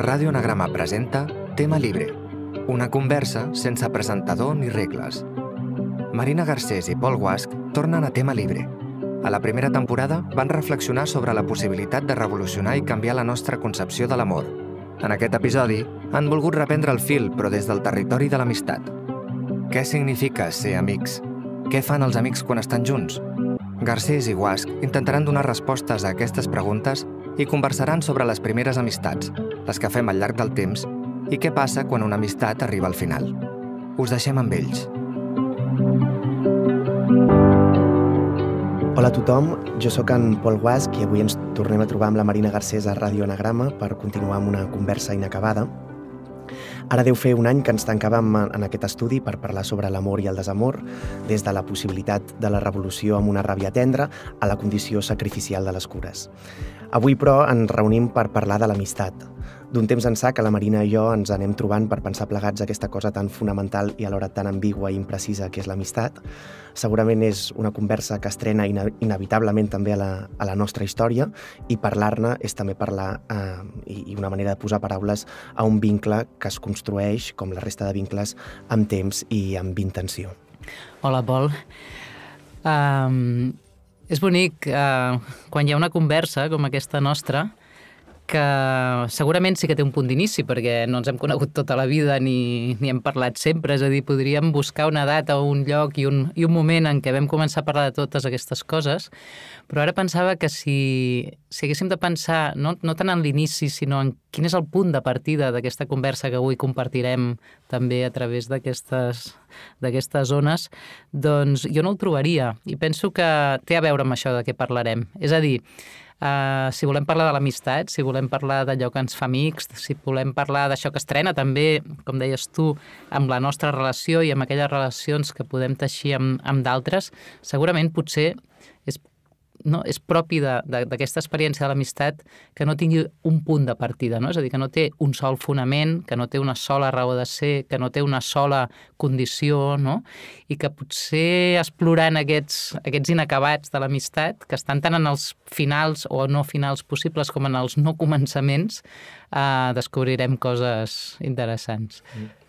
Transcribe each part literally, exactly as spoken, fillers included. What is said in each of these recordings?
Ràdio Anagrama presenta Tema Libre, una conversa sense presentador ni regles. Marina Garcés i Pol Guasch tornen a Tema Libre. A la primera temporada van reflexionar sobre la possibilitat de revolucionar i canviar la nostra concepció de l'amor. En aquest episodi han volgut reprendre el fil, però des del territori de l'amistat. Què significa ser amics? Què fan els amics quan estan junts? Garcés i Guasch intentaran donar respostes a aquestes preguntes i conversaran sobre les primeres amistats, les que fem al llarg del temps, i què passa quan una amistat arriba al final. Us deixem amb ells. Hola a tothom, jo sóc en Pol Guasch i avui ens tornem a trobar amb la Marina Garcés a Ràdio Anagrama per continuar amb una conversa inacabada. Ara deu fer un any que ens tancàvem en aquest estudi per parlar sobre l'amor i el desamor, des de la possibilitat de la revolució amb una ràbia tendra a la condició sacrificial de les cures. Avui, però, ens reunim per parlar de l'amistat. D'un temps ençà que la Marina i jo ens anem trobant per pensar plegats aquesta cosa tan fonamental i alhora tan ambigua i imprecisa que és l'amistat. Segurament és una conversa que estrena ine- inevitablement també a la, a la nostra història, i parlar-ne és també parlar eh, i, i una manera de posar paraules a un vincle que es construeix, com la resta de vincles, amb temps i amb intenció. Hola, Pol. Um, és bonic uh, quan hi ha una conversa com aquesta nostra, que segurament sí que té un punt d'inici, perquè no ens hem conegut tota la vida ni, ni hem parlat sempre, és a dir, podríem buscar una data o un lloc i un, i un moment en què vam començar a parlar de totes aquestes coses, però ara pensava que si, si haguéssim de pensar no, no tant en l'inici, sinó en quin és el punt de partida d'aquesta conversa que avui compartirem també a través d'aquestes d'aquestes zones, doncs jo no el trobaria, i penso que té a veure amb això de què parlarem. És a dir, Uh, si volem parlar de l'amistat, si volem parlar d'allò que ens fa amics, si volem parlar d'això que estrena també, com deies tu, amb la nostra relació i amb aquelles relacions que podem teixir amb, amb d'altres, segurament potser és, no, és propi d'aquesta experiència de l'amistat que no tingui un punt de partida, no? És a dir, que no té un sol fonament, que no té una sola raó de ser, que no té una sola condició, no? I que potser explorant aquests, aquests inacabats de l'amistat, que estan tant en els finals o no finals possibles com en els no començaments, eh, descobrirem coses interessants.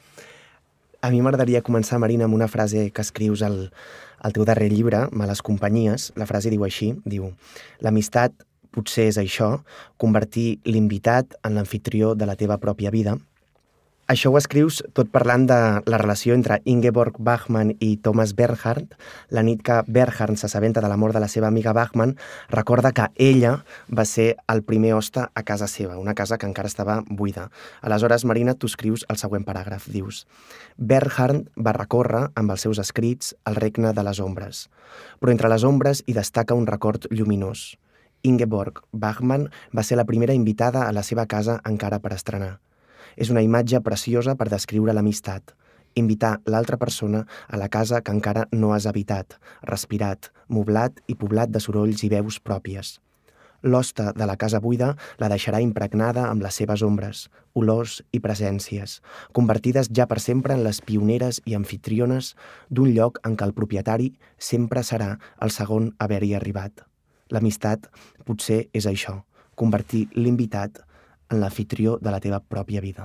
A mi m'agradaria començar, Marina, amb una frase que escrius al, al teu darrer llibre, Males companyies. La frase diu així, diu: l'amistat potser és això, convertir l'invitat en l'amfitrió de la teva pròpia vida. Això ho escrius tot parlant de la relació entre Ingeborg Bachmann i Thomas Bernhard. La nit que Bernhard s'assabenta de la mort de la seva amiga Bachmann, recorda que ella va ser el primer hoste a casa seva, una casa que encara estava buida. Aleshores, Marina, tu escrius el següent paràgraf. Dius: Bernhard va recórrer amb els seus escrits el regne de les ombres, però entre les ombres hi destaca un record lluminós. Ingeborg Bachmann va ser la primera invitada a la seva casa encara per estrenar. És una imatge preciosa per descriure l'amistat. Invitar l'altra persona a la casa que encara no has habitat, respirat, moblat i poblat de sorolls i veus pròpies. L'hoste de la casa buida la deixarà impregnada amb les seves ombres, olors i presències, convertides ja per sempre en les pioneres i amfitriones d'un lloc en què el propietari sempre serà el segon a haver-hi arribat. L'amistat potser és això, convertir l'invitat en l'anfitrió de la teva pròpia vida.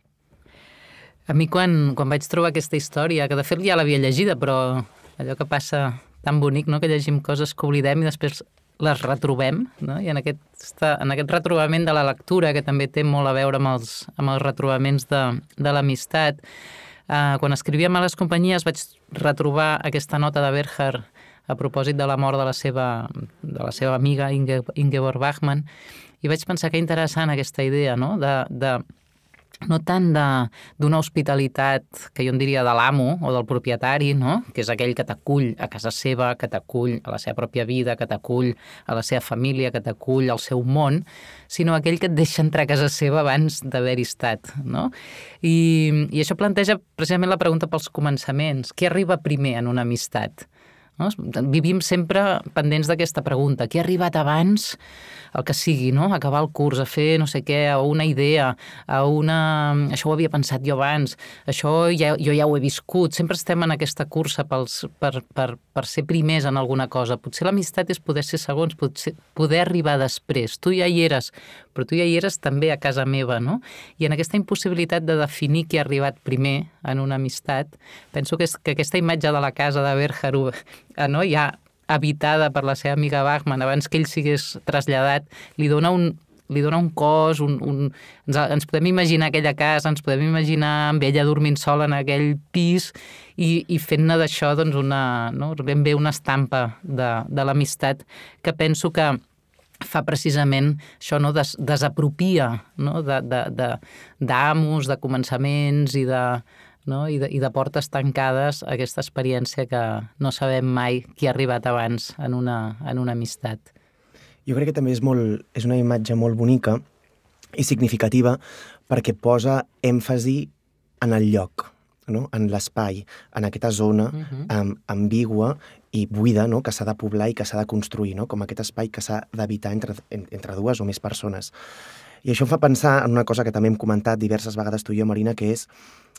A mi quan, quan vaig trobar aquesta història, que de fet ja l'havia llegida, però allò que passa tan bonic, no? Que llegim coses que oblidem i després les retrobem, no? I en aquest, en aquest retrobament de la lectura, que també té molt a veure amb els, amb els retrobaments de, de l'amistat, eh, quan escrivia Males companyies vaig retrobar aquesta nota de Bernhard a propòsit de la mort de la seva, de la seva amiga Inge, Ingeborg Bachmann, i vaig pensar que interessant aquesta idea, no? De, de, no tant d'una hospitalitat que jo en diria de l'amo o del propietari, no? Que és aquell que t'acull a casa seva, que t'acull a la seva pròpia vida, que t'acull a la seva família, que t'acull al seu món, sinó aquell que et deixa entrar a casa seva abans d'haver-hi estat, no? I, I això planteja precisament la pregunta pels començaments. Què arriba primer en una amistat? No? Vivim sempre pendents d'aquesta pregunta. Qui ha arribat abans, el que sigui, no? A acabar el curs, a fer no sé què, a una idea, a una... Això ho havia pensat jo abans, això ja, jo ja ho he viscut. Sempre estem en aquesta cursa pels, per, per, per ser primers en alguna cosa. Potser l'amistat és poder ser segons, potser, poder arribar després. Tu ja hi eres, però tu ja hi eres també a casa meva, no? I en aquesta impossibilitat de definir qui ha arribat primer en una amistat, penso que, és, que aquesta imatge de la casa de Bergerac, no? Ja habitada per la seva amiga Bachmann abans que ell sigués traslladat, li dona un, li dona un cos, un, un... Ens, ens podem imaginar aquella casa, ens podem imaginar amb ella dormint sola en aquell pis i, i fent-ne d'això doncs una, no? Ben bé una estampa de, de l'amistat que penso que fa precisament això, no? Des, desapropia, no? de, de, de, d'amos, de començaments i de... No? I, de, i de portes tancades aquesta experiència que no sabem mai qui ha arribat abans en una, en una amistat. Jo crec que també és, molt, és una imatge molt bonica i significativa perquè posa èmfasi en el lloc, no? En l'espai, en aquesta zona uh-huh. um, ambigua i buida, no? Que s'ha de poblar i que s'ha de construir, no? Com aquest espai que s'ha d'habitar entre, entre dues o més persones. I això em fa pensar en una cosa que també hem comentat diverses vegades tu i jo, Marina, que és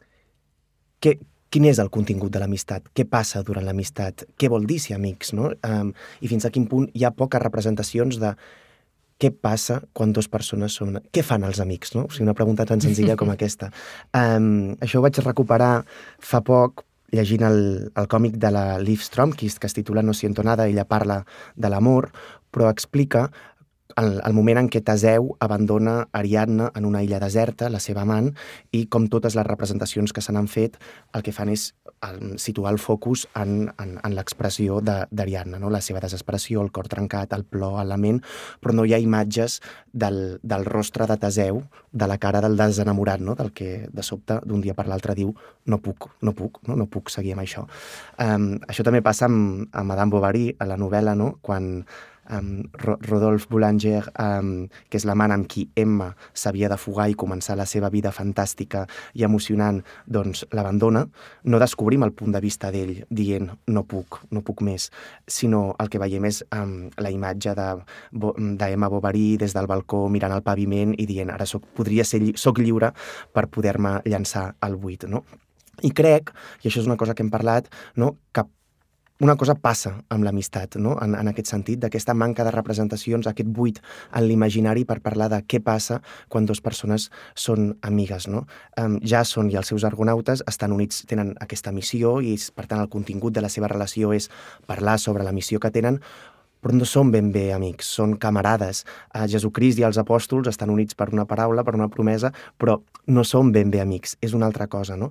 Que, quin és el contingut de l'amistat? Què passa durant l'amistat? Què vol dir ser amics? No? Um, I fins a quin punt hi ha poques representacions de què passa quan dues persones són... Què fan els amics? No? O sigui, una pregunta tan senzilla com aquesta. Um, això ho vaig recuperar fa poc llegint el, el còmic de la Liv Stromkist, que es titula No siento nada. Ella parla de l'amor, però explica el, el moment en què Teseu abandona Ariadna en una illa deserta, la seva amant, i com totes les representacions que se n'han fet el que fan és situar el focus en, en, en l'expressió d'Ariadna, no? La seva desesperació, el cor trencat, el plor, el lament, però no hi ha imatges del, del rostre de Teseu, de la cara del desenamorat, no? Del que de sobte d'un dia per l'altre diu no puc, no puc, no, no puc seguir amb això. Um, això també passa amb, amb Madame Bovary a la novel·la, no? Quan Um, Rodolphe Boulanger, um, que és l'amant amb qui Emma s'havia de fugar i començar la seva vida fantàstica i emocionant, doncs l'abandona, no descobrim el punt de vista d'ell dient no puc, no puc més, sinó el que veiem és um, la imatge d'Emma Bovary des del balcó mirant el paviment i dient ara soc, podria ser, soc lliure per poder-me llançar al buit, no? I crec, i això és una cosa que hem parlat, no? Que una cosa passa amb l'amistat, no? en, en aquest sentit, d'aquesta manca de representacions, aquest buit en l'imaginari per parlar de què passa quan dues persones són amigues. No? Um, Jason i els seus argonautes estan units, tenen aquesta missió i, per tant, el contingut de la seva relació és parlar sobre la missió que tenen, però no són ben bé amics, són camarades. Uh, Jesucrist i els apòstols estan units per una paraula, per una promesa, però no són ben bé amics, és una altra cosa, no?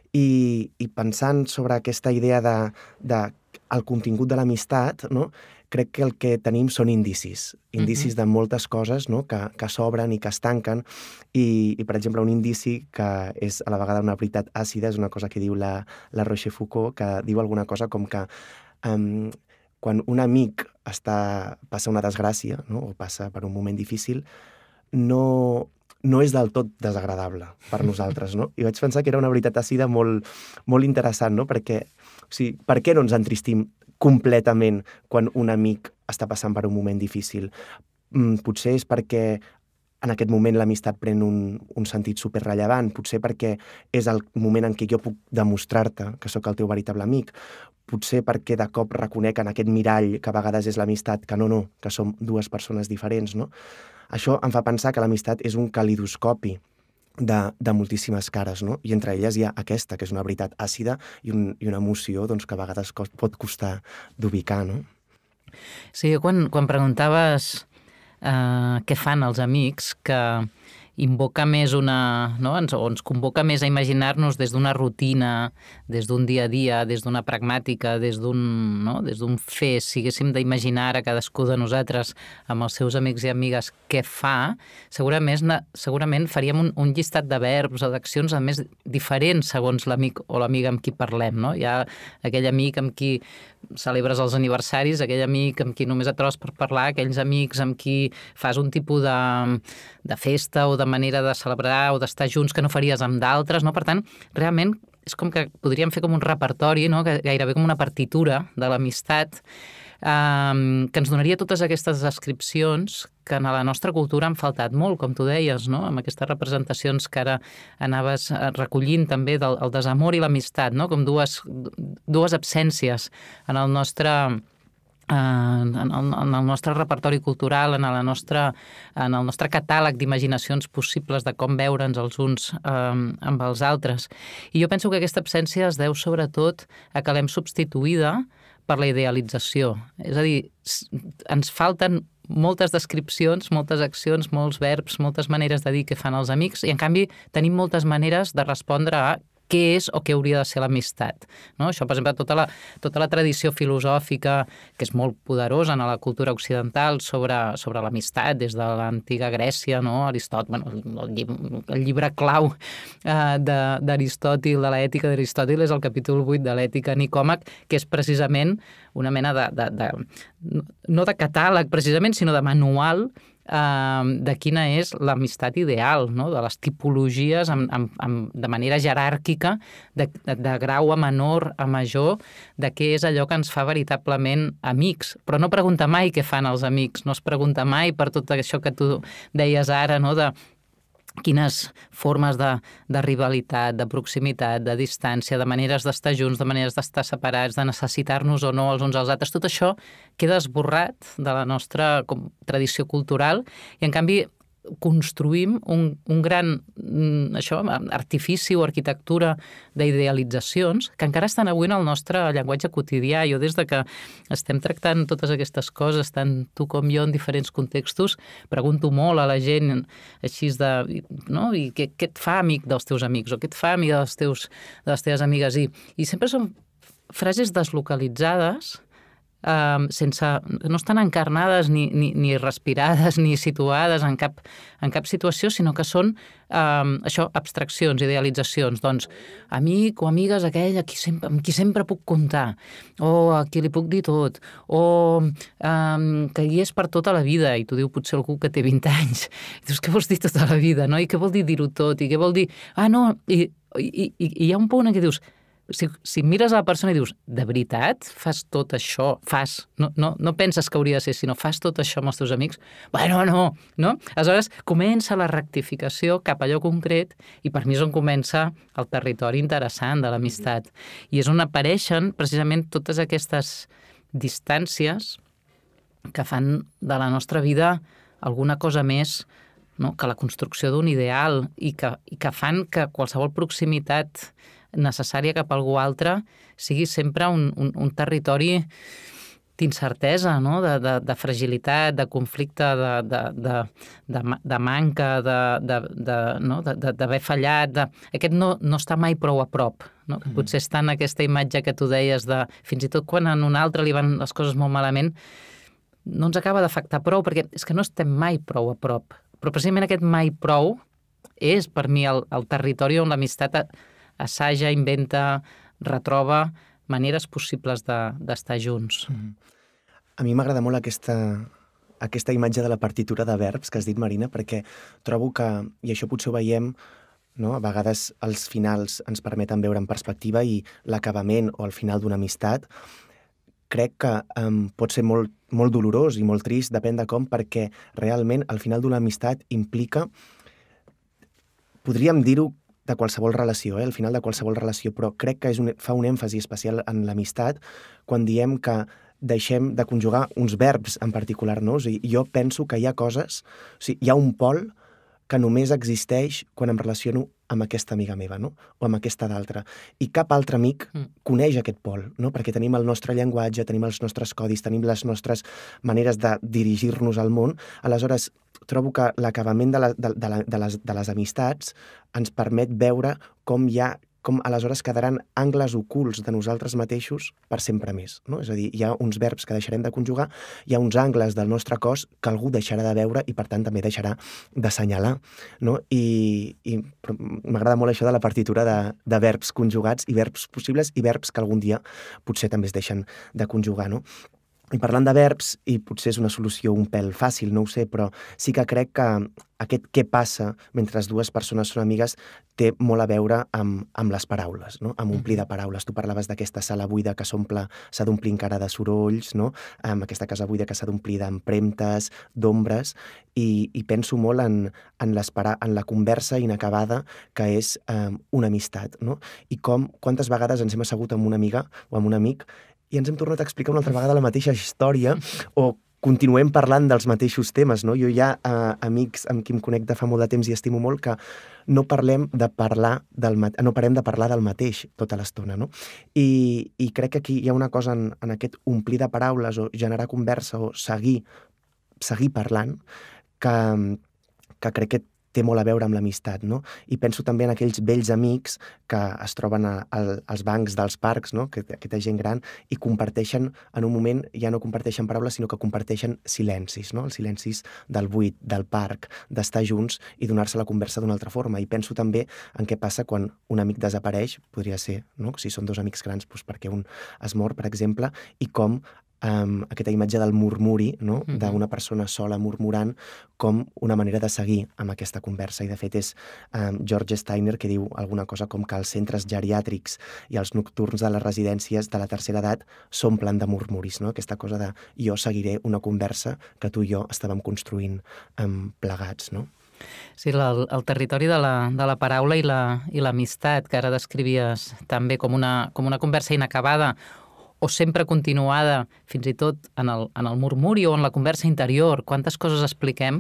I, i pensant sobre aquesta idea de, de el contingut de l'amistat, no? Crec que el que tenim són indicis, indicis uh-huh. de moltes coses, no? que, que s'obren i que es tanquen, i, i per exemple un indici que és a la vegada una veritat àcida, és una cosa que diu la, la Rochefoucauld, que diu alguna cosa com que um, quan un amic està, passa una desgràcia, no? O passa per un moment difícil, no... no és del tot desagradable per nosaltres, no? I vaig pensar que era una veritat àcida molt, molt interessant, no? Perquè, o sigui, per què no ens entristim completament quan un amic està passant per un moment difícil? Mm, potser és perquè en aquest moment l'amistat pren un, un sentit superrellevant, potser perquè és el moment en què jo puc demostrar-te que sóc el teu veritable amic, potser perquè de cop reconec en aquest mirall que a vegades és l'amistat que no, no, que som dues persones diferents, no? Això em fa pensar que l'amistat és un calidoscopi de, de moltíssimes cares, no? I entre elles hi ha aquesta, que és una veritat àcida i, un, i una emoció doncs, que a vegades pot costar d'ubicar, no? Sí, quan, quan preguntaves uh, què fan els amics, que invoca més una... No? Ens, o ens convoca més a imaginar-nos des d'una rutina, des d'un dia a dia, des d'una pragmàtica, des d'un, no? des d'un fer, si haguéssim d'imaginar a cadascú de nosaltres amb els seus amics i amigues què fa, segurament, segurament faríem un, un llistat de verbs o d'accions a més diferents segons l'amic o l'amiga amb qui parlem. No? Hi ha aquell amic amb qui celebres els aniversaris, aquell amic amb qui només et trobes per parlar, aquells amics amb qui fas un tipus de, de festa o de manera de celebrar o d'estar junts que no faries amb d'altres, no? Per tant, realment és com que podríem fer com un repertori, no? Que gairebé com una partitura de l'amistat, Um, que ens donaria totes aquestes descripcions que en la nostra cultura han faltat molt, com tu deies, no? Amb aquestes representacions que ara anaves recollint també del el desamor i l'amistat, no? Com dues, dues absències en el nostre... En el, en el nostre repertori cultural, en, la nostra, en el nostre catàleg d'imaginacions possibles de com veure'ns els uns um, amb els altres. I jo penso que aquesta absència es deu sobretot a que l'hem substituïda per la idealització. És a dir, ens falten moltes descripcions, moltes accions, molts verbs, moltes maneres de dir què fan els amics, i en canvi tenim moltes maneres de respondre a què és o què hauria de ser l'amistat. No? Això, per exemple, tota la, tota la tradició filosòfica, que és molt poderosa en la cultura occidental sobre, sobre l'amistat, des de l'antiga Grècia, no? Aristòtil, bueno, el, llibre, el llibre clau eh, d'Aristòtil, de l'ètica d'Aristòtil, és el capítol vuit de l'ètica Nicòmac, que és precisament una mena de, de, de no de catàleg, precisament, sinó de manual de quina és l'amistat ideal, no? De les tipologies amb, amb, amb, de manera jeràrquica, de, de, de grau a menor a major, de què és allò que ens fa veritablement amics. Però no pregunta mai què fan els amics, no es pregunta mai per tot això que tu deies ara, no? De quines formes de, de rivalitat, de proximitat, de distància, de maneres d'estar junts, de maneres d'estar separats, de necessitar-nos o no els uns als altres. Tot això queda esborrat de la nostra com, tradició cultural i, en canvi, construïm un, un gran això, artifici o arquitectura d'idealitzacions que encara estan avui en el nostre llenguatge quotidià. Jo, des de que estem tractant totes aquestes coses, tant tu com jo en diferents contextos, pregunto molt a la gent així de... No? I què, què et fa amic dels teus amics o què et fa amic dels teus, de les teves amigues? I, i sempre són frases deslocalitzades, Um, sense, no estan encarnades ni, ni, ni respirades ni situades en cap, en cap situació, sinó que són um, això, abstraccions, idealitzacions. Doncs amic o amigues aquell a qui sempre, amb qui sempre puc comptar, o a qui li puc dir tot, o um, que hi és per tota la vida, i tu diu potser algú que té vint anys. I dius, què vols dir tota la vida, no? I què vol dir dir-ho tot? I què vol dir... Ah, no, i, i, i, i hi ha un punt en què dius... Si, si mires a la persona i dius, de veritat fas tot això? Fas, no, no, no penses que hauria de ser, sinó fas tot això amb els teus amics? Bueno, no, no? Aleshores, comença la rectificació cap a allò concret i per mi és on comença el territori interessant de l'amistat. I és on apareixen precisament totes aquestes distàncies que fan de la nostra vida alguna cosa més, no?, que la construcció d'un ideal i que, i que fan que qualsevol proximitat necessària cap a algú altre sigui sempre un, un, un territori d'incertesa, no? de, de, de fragilitat, de conflicte, de, de, de, de, de manca, d'haver no? de, de, de, fallat. De... Aquest no, no està mai prou a prop. No? Mm. Potser està en aquesta imatge que tu deies de fins i tot quan a un altre li van les coses molt malament, no ens acaba d'afectar prou, perquè és que no estem mai prou a prop. Però precisament aquest mai prou és per mi el, el territori on l'amistat assaja, inventa, retroba maneres possibles d'estar de, junts. Mm. A mi m'agrada molt aquesta, aquesta imatge de la partitura de verbs que has dit, Marina, perquè trobo que, i això potser ho veiem, no? A vegades els finals ens permeten veure en perspectiva i l'acabament o el final d'una amistat crec que um, pot ser molt, molt dolorós i molt trist, depèn de com, perquè realment el final d'una amistat implica, podríem dir-ho, de qualsevol relació, eh? Al final de qualsevol relació, però crec que és un, fa un èmfasi especial en l'amistat quan diem que deixem de conjugar uns verbs en particular, no? O sigui, jo penso que hi ha coses, o sigui, hi ha un pol que només existeix quan em relaciono amb aquesta amiga meva, no? O amb aquesta d'altra. I cap altre amic mm. coneix aquest pol, no? Perquè tenim el nostre llenguatge, tenim els nostres codis, tenim les nostres maneres de dirigir-nos al món. Aleshores, trobo que l'acabament de, la, de, de, la, de, les, de les amistats ens permet veure com hi ha com aleshores quedaran angles ocults de nosaltres mateixos per sempre més, no? És a dir, hi ha uns verbs que deixarem de conjugar, hi ha uns angles del nostre cos que algú deixarà de veure i, per tant, també deixarà d'assenyalar, no? I, i m'agrada molt això de la partitura de, de verbs conjugats i verbs possibles i verbs que algun dia potser també es deixen de conjugar, no? I parlant de verbs, i potser és una solució un pèl fàcil, no ho sé, però sí que crec que aquest què passa mentre dues persones són amigues té molt a veure amb, amb les paraules, no? Amb omplir de paraules. Tu parlaves d'aquesta sala buida que s'omple, s'ha d'omplir encara de sorolls, no? Amb aquesta casa buida que s'ha d'omplir d'empremtes, d'ombres, i, i penso molt en, en, les para, en la conversa inacabada que és eh, una amistat, no? I com, quantes vegades ens hem assegut amb una amiga o amb un amic i ens hem tornat a explicar una altra vegada la mateixa història o continuem parlant dels mateixos temes, no? Jo hi ha eh, amics amb qui em connecto fa molt de temps i estimo molt que no parlem de parlar del mate... no parem de parlar del mateix tota l'estona, no? I, I crec que aquí hi ha una cosa en, en aquest omplir de paraules o generar conversa o seguir, seguir parlant que, que crec que té molt a veure amb l'amistat, no? I penso també en aquells vells amics que es troben a, a, als bancs dels parcs, no? Que, aquesta gent gran, i comparteixen, en un moment, ja no comparteixen paraules, sinó que comparteixen silencis, no? Els silencis del buit, del parc, d'estar junts i donar-se la conversa d'una altra forma. I penso també en què passa quan un amic desapareix, podria ser, no? Si són dos amics grans, doncs perquè un es mor, per exemple, i com Um, aquesta imatge del murmuri, no? Mm-hmm. D'una persona sola murmurant com una manera de seguir amb aquesta conversa. I de fet és um, George Steiner que diu alguna cosa com que els centres geriàtrics i els nocturns de les residències de la tercera edat s'omplen de murmuris, no? Aquesta cosa de jo seguiré una conversa que tu i jo estàvem construint um, plegats, no? Sí, el, el territori de la, de la paraula i la, i l'amistat, que ara descrivies també com una, com una conversa inacabada, o sempre continuada, fins i tot en el, en el murmuri o en la conversa interior. Quantes coses expliquem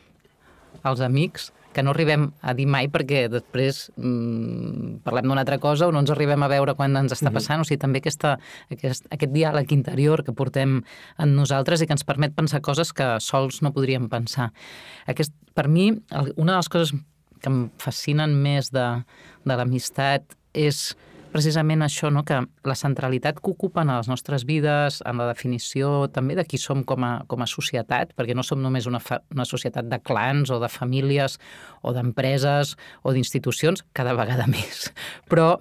als amics que no arribem a dir mai perquè després mmm, parlem d'una altra cosa o no ens arribem a veure quan ens està passant. Mm-hmm. O sigui, també aquesta, aquest, aquest diàleg interior que portem en nosaltres i que ens permet pensar coses que sols no podríem pensar. Aquest, per mi, una de les coses que em fascinen més de, de l'amistat és precisament això, no? Que la centralitat que ocupen a les nostres vides, en la definició també de qui som com a, com a societat, perquè no som només una, fa, una societat de clans o de famílies o d'empreses o d'institucions, cada vegada més. Però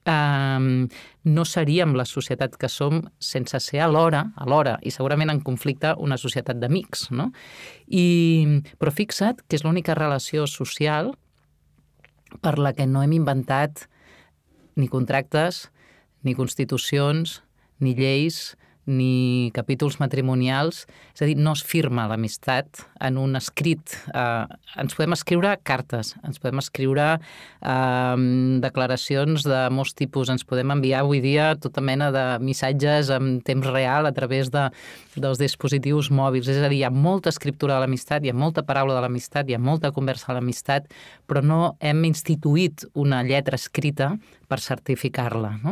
eh, no seríem la societat que som sense ser alhora, alhora, i segurament en conflicte, una societat d'amics, no? I, però fixa't que és l'única relació social per la que no hem inventat ni contractes, ni constitucions, ni lleis, ni capítols matrimonials. És a dir, no es firma l'amistat en un escrit. Eh, ens podem escriure cartes, ens podem escriure eh, declaracions de molts tipus, ens podem enviar avui dia tota mena de missatges en temps real a través de, dels dispositius mòbils. És a dir, hi ha molta escriptura de l'amistat, hi ha molta paraula de l'amistat, hi ha molta conversa de l'amistat, però no hem instituït una lletra escrita per certificar-la, no?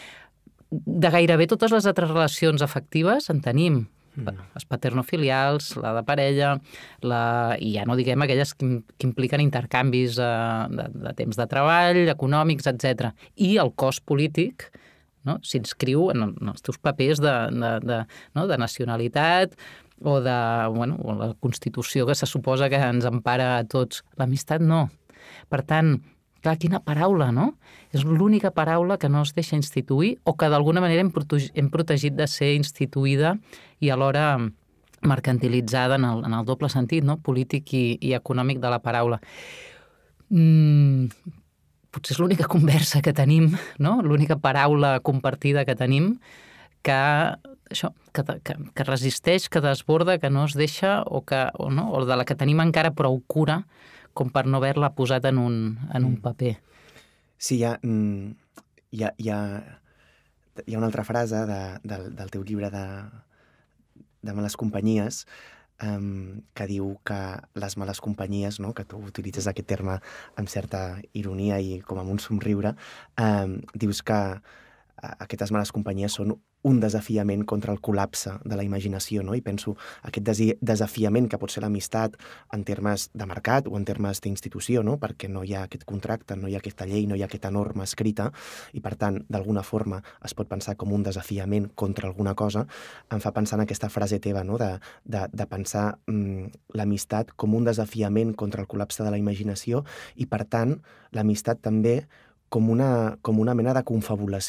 De gairebé totes les altres relacions afectives en tenim. Mm. Les paternofilials, la de parella, la... i ja no diguem aquelles que, que impliquen intercanvis eh, de, de temps de treball, econòmics, etcètera. I el cos polític, no? S'inscriu en, en els teus papers de, de, de, no? de nacionalitat o de bueno, o la Constitució que se suposa que ens empara a tots. L'amistat no. Per tant, clar, quina paraula, no? És l'única paraula que no es deixa instituir o que d'alguna manera hem, protegit, hem protegit de ser instituïda i alhora mercantilitzada en el, en el doble sentit, no? Polític i, i econòmic de la paraula. Mm, potser és l'única conversa que tenim, no? L'única paraula compartida que tenim que, això, que, que, que resisteix, que desborda, que no es deixa o, que, o, no? o de la que tenim encara prou cura com per no haver-la posat en un, en un paper. Sí, hi ha, hi ha, hi ha, hi ha una altra frase de, del, del teu llibre de, de Males Companyies um, que diu que les males companyies, no? Que tu utilitzes aquest terme amb certa ironia i com amb un somriure, um, dius que aquestes males companyies són un desafiament contra el col·lapse de la imaginació, no? I penso aquest desafiament que pot ser l'amistat en termes de mercat o en termes d'institució, no? Perquè no hi ha aquest contracte, no hi ha aquesta llei, no hi ha aquesta norma escrita i, per tant, d'alguna forma es pot pensar com un desafiament contra alguna cosa. Em fa pensar en aquesta frase teva, no? de, de, de pensar mm, l'amistat com un desafiament contra el col·lapse de la imaginació i, per tant, l'amistat també com una, com una mena de confabulació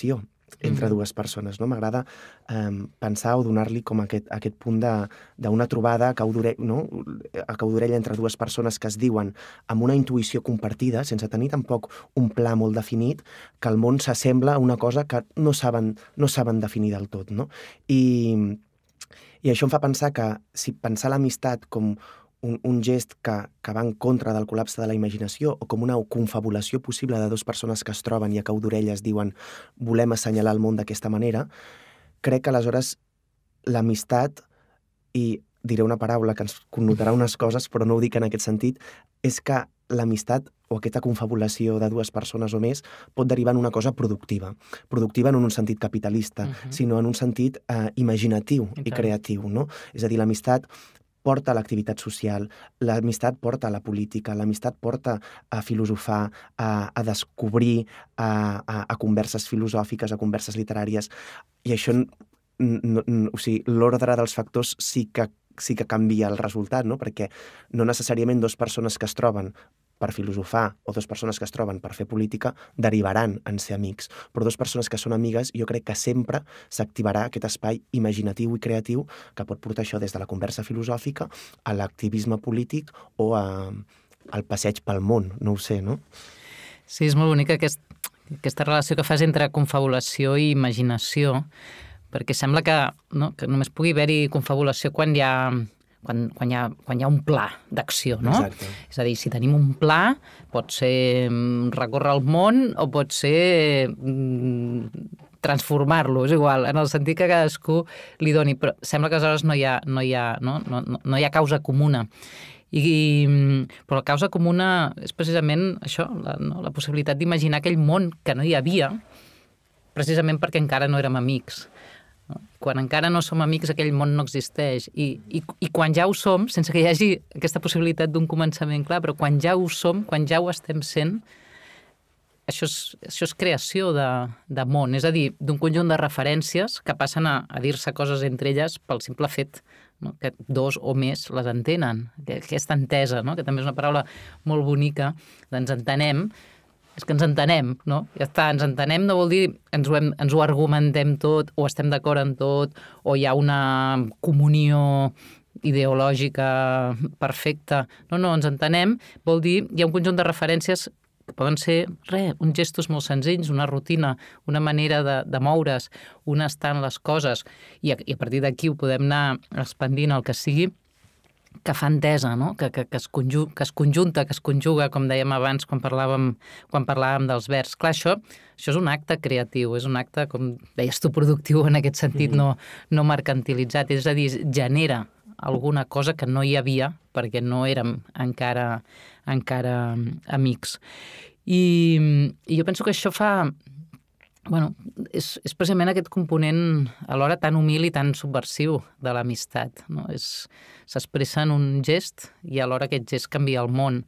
entre Mhm. dues persones, no? M'agrada eh, pensar o donar-li com aquest, aquest punt de- d'una trobada a cau d'orella, no? a cau d'orella entre dues persones que es diuen amb una intuïció compartida, sense tenir tampoc un pla molt definit, que el món s'assembla a una cosa que no saben, no saben definir del tot, no? I, I això em fa pensar que si pensar l'amistat com un, un gest que, que va en contra del col·lapse de la imaginació o com una confabulació possible de dues persones que es troben i a cau d'orella es diuen volem assenyalar el món d'aquesta manera, crec que aleshores l'amistat, i diré una paraula que ens connotarà unes coses, però no ho dic en aquest sentit, és que l'amistat o aquesta confabulació de dues persones o més pot derivar en una cosa productiva. Productiva no en un sentit capitalista, Mhm. sinó en un sentit eh, imaginatiu I i tant. creatiu, no? És a dir, l'amistat porta a l'activitat social, l'amistat porta a la política, l'amistat porta a filosofar, a, a descobrir, a, a, a converses filosòfiques, a converses literàries, i això, n- n- n- o sigui, l'ordre dels factors sí que, sí que canvia el resultat, no? Perquè no necessàriament dues persones que es troben per filosofar o dues persones que es troben per fer política derivaran en ser amics, però dues persones que són amigues jo crec que sempre s'activarà aquest espai imaginatiu i creatiu que pot portar això des de la conversa filosòfica a l'activisme polític o a, al passeig pel món, no ho sé, no? Sí, és molt bonica aquest, aquesta relació que fas entre confabulació i imaginació, perquè sembla que, no, que només pugui haver-hi confabulació quan hi ha, quan, quan hi ha, quan hi ha un pla d'acció, no? Exacte. És a dir, si tenim un pla, pot ser mm, recórrer el món o pot ser mm, transformar-lo, és igual, en el sentit que cadascú li doni, però sembla que aleshores no hi ha, no hi ha, no? No, no, no hi ha causa comuna. I, però la causa comuna és precisament això, la, no? la possibilitat d'imaginar aquell món que no hi havia, precisament perquè encara no érem amics. No? Quan encara no som amics, aquell món no existeix. I, i, I quan ja ho som, sense que hi hagi aquesta possibilitat d'un començament clar, però quan ja ho som, quan ja ho estem sent, això és, això és creació de, de món, és a dir, d'un conjunt de referències que passen a, a dir-se coses entre elles pel simple fet, no? Que dos o més les entenen. Aquesta entesa, no? Que també és una paraula molt bonica, ens entenem, és que ens entenem, no? Ja està, ens entenem no vol dir ens ho, hem, ens ho argumentem tot, o estem d'acord en tot, o hi ha una comunió ideològica perfecta. No, no, ens entenem, vol dir hi ha un conjunt de referències que poden ser, res, uns gestos molt senzills, una rutina, una manera de, de moure's, on estan les coses, i a, i a partir d'aquí ho podem anar expandint el que sigui, que fa entesa, no? que, que, que, es conju que es conjunta, que es conjuga, com dèiem abans quan parlàvem, quan parlàvem dels verbs. Clar, això, això és un acte creatiu, és un acte, com deies tu, productiu en aquest sentit, no, no mercantilitzat, és a dir, genera alguna cosa que no hi havia perquè no érem encara, encara amics. I, i jo penso que això fa... Bueno, és, és precisament aquest component alhora tan humil i tan subversiu de l'amistat, no? S'expressa en un gest i alhora aquest gest canvia el món.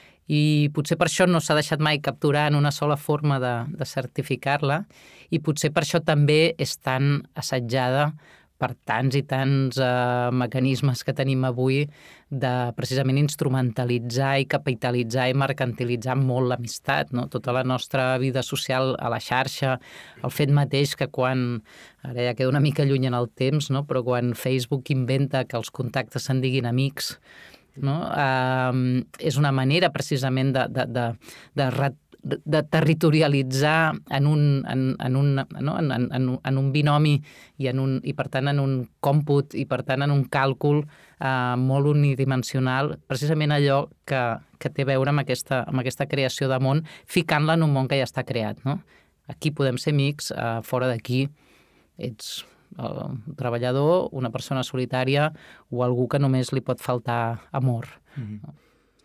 I potser per això no s'ha deixat mai capturar en una sola forma de, de certificar-la i potser per això també és tan assetjada per tants i tants eh, mecanismes que tenim avui de precisament instrumentalitzar i capitalitzar i mercantilitzar molt l'amistat, no? Tota la nostra vida social a la xarxa, el fet mateix que quan, ara ja queda una mica lluny en el temps, no? Però quan Facebook inventa que els contactes se'n diguin amics, no? Eh, és una manera precisament de, de, de, de de territorialitzar en un, en, en un, no? en, en, en un binomi i, en un, i per tant en un còmput i per tant en un càlcul eh, molt unidimensional, precisament allò que, que té a veure amb aquesta, amb aquesta creació de món, ficant-la en un món que ja està creat. No? Aquí podem ser amics, eh, fora d'aquí ets un treballador, una persona solitària o algú que només li pot faltar amor. Mm-hmm. No?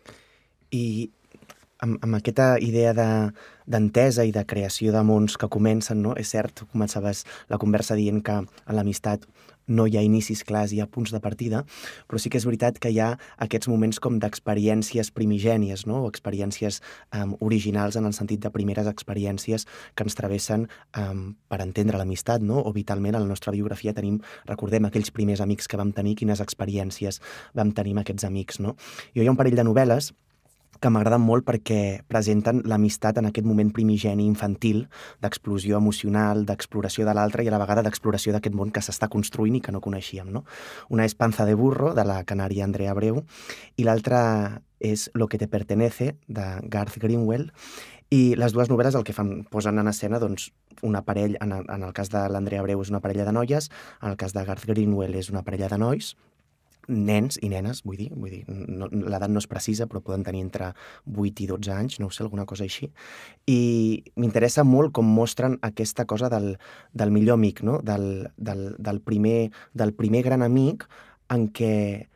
I amb, amb aquesta idea d'entesa de, i de creació de mons que comencen, no? És cert, tu començaves la conversa dient que en l'amistat no hi ha inicis clars, hi ha punts de partida, però sí que és veritat que hi ha aquests moments com d'experiències primigènies, no? O experiències um, originals en el sentit de primeres experiències que ens travessen um, per entendre l'amistat, no? O vitalment a la nostra biografia tenim, recordem aquells primers amics que vam tenir, quines experiències vam tenir amb aquests amics, no? Jo hi ha un parell de novel·les que m'agraden molt perquè presenten l'amistat en aquest moment primigeni infantil d'explosió emocional, d'exploració de l'altre i a la vegada d'exploració d'aquest món que s'està construint i que no coneixíem, no? Una és Panza de burro, de la canària Andrea Abreu, i l'altra és Lo que te pertenece, de Garth Greenwell, i les dues novel·les el que fan, posen en escena doncs, una parella, en el, en el cas de l'Andrea Abreu és una parella de noies, en el cas de Garth Greenwell és una parella de nois, nens i nenes, vull dir, vull dir no, l'edat no és precisa, però poden tenir entre vuit i dotze anys, no ho sé, alguna cosa així. I m'interessa molt com mostren aquesta cosa del, del millor amic, no? del, del, del, primer, del primer gran amic en què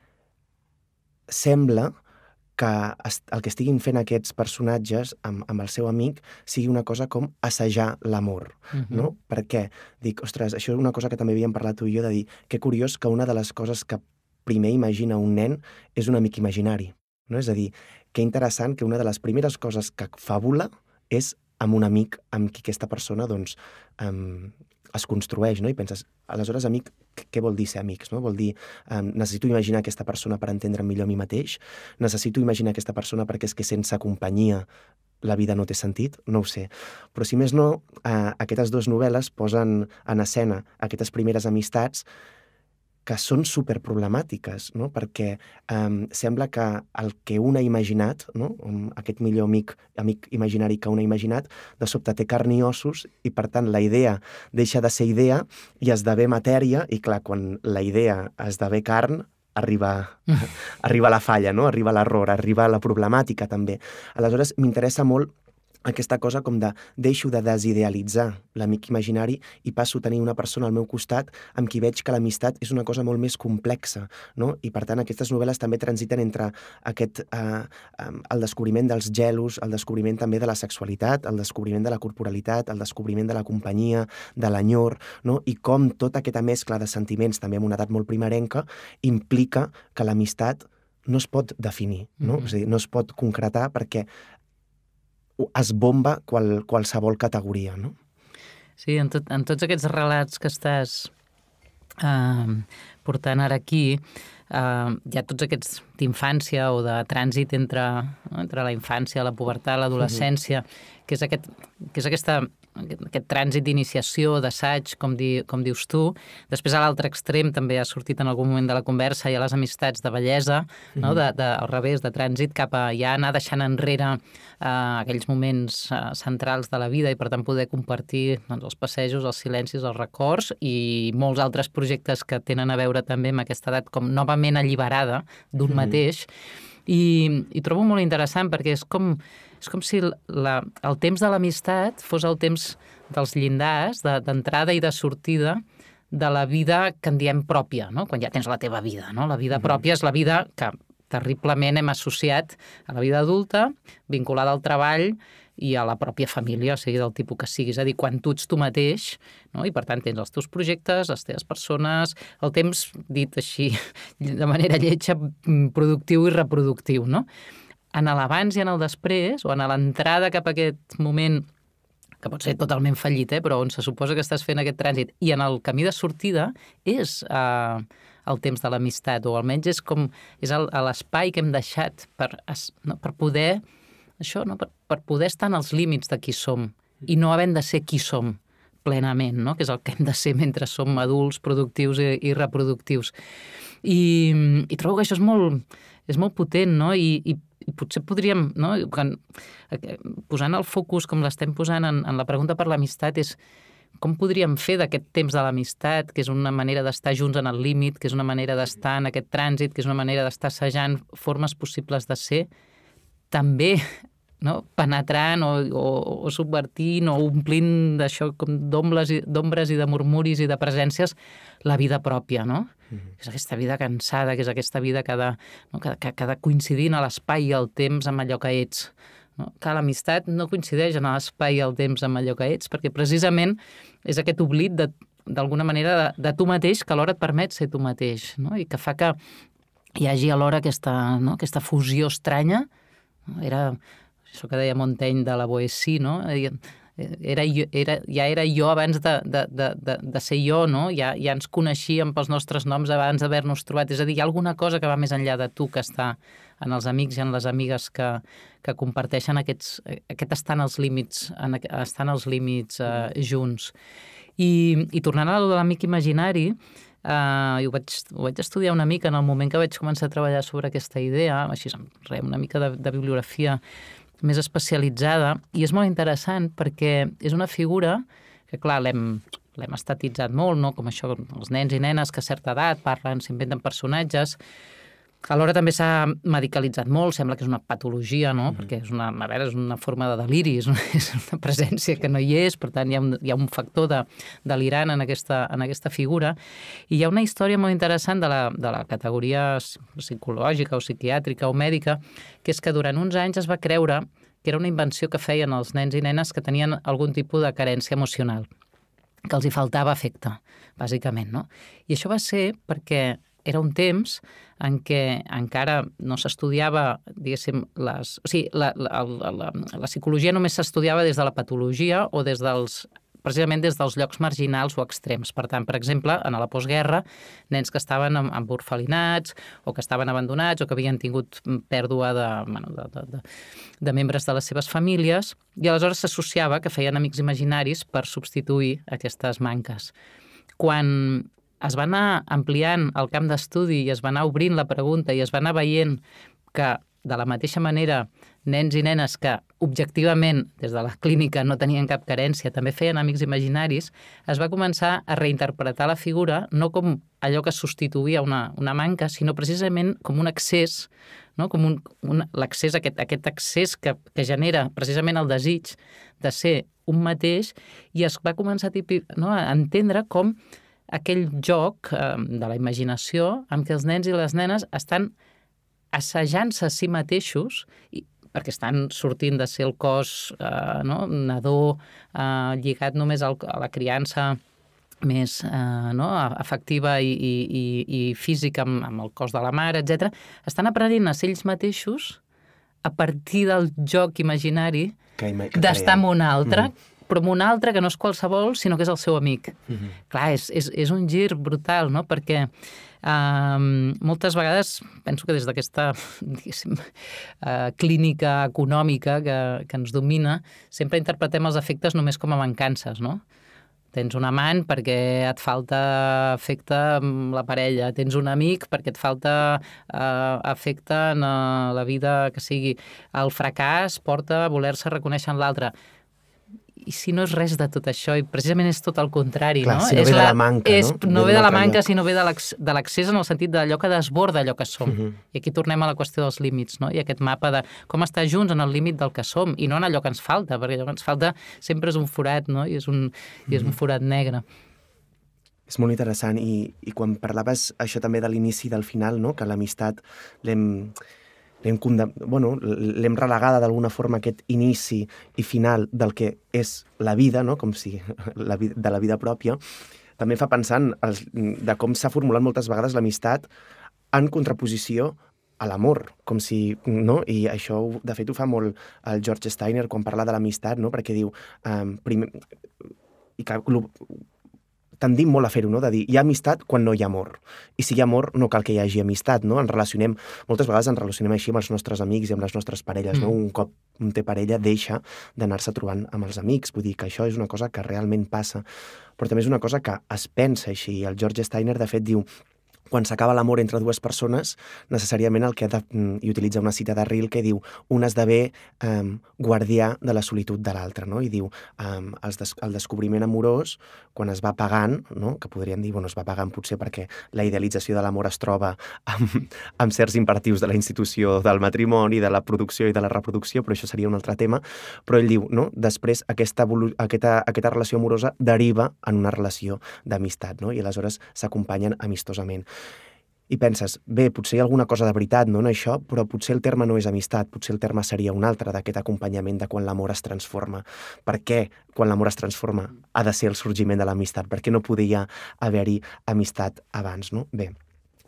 sembla que el que estiguin fent aquests personatges amb, amb el seu amic sigui una cosa com assajar l'amor, uh-huh. no? Perquè dic, ostres, això és una cosa que també havíem parlat tu i jo, de dir, que curiós que una de les coses que primer imagina un nen és un amic imaginari, no? És a dir, que interessant que una de les primeres coses que fabula és amb un amic amb qui aquesta persona doncs, um, es construeix, no? I penses, aleshores, amic, què vol dir ser amics? No? Vol dir, um, necessito imaginar aquesta persona per entendre millor a mi mateix? Necessito imaginar aquesta persona perquè és que sense companyia la vida no té sentit? No ho sé. Però si més no, uh, aquestes dues novel·les posen en escena aquestes primeres amistats que són superproblemàtiques, no? Perquè um, sembla que el que un ha imaginat, no? Aquest millor amic, amic imaginari que un ha imaginat, de sobte té carn i ossos i, per tant, la idea deixa de ser idea i esdevé matèria i, clar, quan la idea esdevé carn, arriba, arriba la falla, no? Arriba l'error, arriba la problemàtica, també. Aleshores, m'interessa molt aquesta cosa com de deixo de desidealitzar l'amic imaginari i passo a tenir una persona al meu costat amb qui veig que l'amistat és una cosa molt més complexa, no? I per tant aquestes novel·les també transiten entre aquest, eh, el descobriment dels gelos, el descobriment també de la sexualitat, el descobriment de la corporalitat, el descobriment de la companyia, de l'enyor, no? I com tota aquesta mescla de sentiments, també en una edat molt primerenca, implica que l'amistat no es pot definir, no? Mm-hmm. És a dir, no es pot concretar perquè es bomba qual, qualsevol categoria, no? Sí, en, tot, en tots aquests relats que estàs eh, portant ara aquí, eh, hi ha tots aquests d'infància o de trànsit entre, no, entre la infància, la pubertat, l'adolescència, uh-huh. que és, aquest, que és aquesta, aquest, aquest trànsit d'iniciació, d'assaig, com, di, com dius tu. Després, a l'altre extrem, també ha sortit en algun moment de la conversa, hi ha les amistats de bellesa, uh-huh. no? de, de, al revés, de trànsit cap a ja anar deixant enrere eh, aquells moments eh, centrals de la vida i, per tant, poder compartir doncs, els passejos, els silencis, els records i molts altres projectes que tenen a veure també amb aquesta edat com novament alliberada d'un uh-huh. mateix. I, i trobo molt interessant perquè és com, és com si la, el temps de l'amistat fos el temps dels llindars, de, d'entrada i de sortida de la vida que en diem pròpia, no? Quan ja tens la teva vida, no? La vida pròpia és la vida que terriblement hem associat a la vida adulta, vinculada al treball i a la pròpia família, o sigui, del tipus que siguis. És a dir, quan tu ets tu mateix, no? I per tant tens els teus projectes, les teves persones, el temps, dit així de manera lletja, productiu i reproductiu, no? En l'abans i en el després, o en l'entrada cap a aquest moment que pot ser totalment fallit, eh? Però on se suposa que estàs fent aquest trànsit, i en el camí de sortida és eh, el temps de l'amistat, o almenys és com és el, l'espai que hem deixat per, no, per poder això, no? per, per poder estar en els límits de qui som i no havent de ser qui som plenament, no? Que és el que hem de ser mentre som adults, productius i, i reproductius. I, i trobo que això és molt, és molt potent, no? I, i, i potser podríem, no? Quan, posant el focus com l'estem posant en, en la pregunta per l'amistat, és com podríem fer d'aquest temps de l'amistat, que és una manera d'estar junts en el límit, que és una manera d'estar en aquest trànsit, que és una manera d'estar assajant formes possibles de ser, també, no? Penetrant o, o, o subvertint o omplint d'això com d'ombres i, d'ombres i de murmuris i de presències la vida pròpia, no? Mm-hmm. És aquesta vida cansada, que és aquesta vida que ha de, no? que, que, que ha de coincidir en l'espai i el temps amb allò que ets. No? Que l'amistat no coincideix en l'espai i el temps amb allò que ets, perquè precisament és aquest oblit de, d'alguna manera de, de tu mateix que alhora et permet ser tu mateix, no? I que fa que hi hagi alhora aquesta, no? aquesta fusió estranya. Era això que deia Montaigne de la Boétie, no? era, era, ja era jo abans de, de, de, de, de ser jo, no? Ja, ja ens coneixíem pels nostres noms abans d'haver-nos trobat. És a dir, hi ha alguna cosa que va més enllà de tu, que està en els amics i en les amigues que, que comparteixen aquests, aquest estar en els límits, en, estar en els límits eh, junts. I, i tornant a l'amic imaginari, Uh, ho, vaig, ho vaig estudiar una mica en el moment que vaig començar a treballar sobre aquesta idea, així una mica de, de bibliografia més especialitzada, i és molt interessant perquè és una figura que, clar, l'hem l'hem estatitzat molt, no? Com això, els nens i nenes que a certa edat parlen, s'inventen personatges. Alhora també s'ha medicalitzat molt, sembla que és una patologia, no? Mm-hmm. Perquè és una, a veure, és una forma de deliri, és una, és una presència que no hi és, per tant hi ha un, hi ha un factor de, delirant en aquesta, en aquesta figura. I hi ha una història molt interessant de la, de la categoria psicològica o psiquiàtrica o mèdica, que és que durant uns anys es va creure que era una invenció que feien els nens i nenes que tenien algun tipus de carència emocional, que els hi faltava afecte, bàsicament, no? I això va ser perquè era un temps en què encara no s'estudiava, diguéssim, les... O sigui, la, la, la, la psicologia només s'estudiava des de la patologia o des dels precisament des dels llocs marginals o extrems. Per tant, per exemple, en la postguerra, nens que estaven amb, amb orfelinats o que estaven abandonats o que havien tingut pèrdua de, bueno, de, de, de, de membres de les seves famílies, i aleshores s'associava que feien amics imaginaris per substituir aquestes manques. Quan es va anar ampliant el camp d'estudi i es va anar obrint la pregunta i es va anar veient que, de la mateixa manera, nens i nenes que objectivament des de la clínica no tenien cap carència, també feien amics imaginaris, es va començar a reinterpretar la figura no com allò que substituïa una, una manca, sinó precisament com un accés, no? Com un, un, l'accés, aquest, aquest accés que, que genera precisament el desig de ser un mateix, i es va començar a, tipi, no? a entendre com aquell joc eh, de la imaginació amb què els nens i les nenes estan assajant-se a si mateixos, i, perquè estan sortint de ser el cos eh, no? nadó, eh, lligat només al, a la criança més eh, no? afectiva i, i, i física amb, amb el cos de la mare, etcètera. Estan aprenent a ser ells mateixos a partir del joc imaginari d'estar amb un altre, mm-hmm. però amb un altre que no és qualsevol, sinó que és el seu amic. Mm-hmm. Clar, és, és, és un gir brutal, no? Perquè Um, moltes vegades, penso que des d'aquesta diguéssim, uh, clínica econòmica que, que ens domina, sempre interpretem els afectes només com a mancances, no? Tens un amant perquè et falta afecte amb la parella, tens un amic perquè et falta uh, afecte en uh, la vida que sigui. El fracàs porta a voler-se reconèixer en l'altre. I si no és res de tot això, i precisament és tot el contrari, clar, no? Si no és ve la, de la manca, és, no? No ve ve de la lloc. manca, sinó ve de l'accés en el sentit d'allò que desborda allò que som. Uh-huh. I aquí tornem a la qüestió dels límits, no? I aquest mapa de com estar junts en el límit del que som, i no en allò que ens falta, perquè allò que ens falta sempre és un forat, no? I és un, uh-huh. i és un forat negre. És molt interessant, i, i quan parlaves això també de l'inici i del final, no? Que l'amistat l'hem... l'hem condem... bueno, l'hem relegada d'alguna forma aquest inici i final del que és la vida, no? Com si la vida, de la vida pròpia, també fa pensar en els, de com s'ha formulat moltes vegades l'amistat en contraposició a l'amor, com si, no? I això, de fet, ho fa molt el George Steiner quan parla de l'amistat, no? Perquè diu, um, primer... i que tendim molt a fer-ho, no? De dir, hi ha amistat quan no hi ha amor. I si hi ha amor, no cal que hi hagi amistat, no? Ens relacionem, moltes vegades ens relacionem així amb els nostres amics i amb les nostres parelles, mm. no? Un cop un té parella, deixa d'anar-se trobant amb els amics. Vull dir que això és una cosa que realment passa, però també és una cosa que es pensa així. El George Steiner, de fet, diu quan s'acaba l'amor entre dues persones, necessàriament el que ha de... i utilitza una cita de Rilke que diu un esdevé um, guardià de la solitud de l'altre, no? I diu um, el, des el descobriment amorós, quan es va pagant, no? Que podríem dir, bueno, es va pagant potser perquè la idealització de l'amor es troba amb, amb certs imperatius de la institució del matrimoni, de la producció i de la reproducció, però això seria un altre tema, però ell diu, no? Després aquesta, aquesta, aquesta relació amorosa deriva en una relació d'amistat, no? I aleshores s'acompanyen amistosament. I penses, bé, potser hi ha alguna cosa de veritat, no, en això, però potser el terme no és amistat, potser el terme seria un altre d'aquest acompanyament de quan l'amor es transforma. Per què, quan l'amor es transforma, ha de ser el sorgiment de l'amistat? Per què no podia haver-hi amistat abans, no? Bé,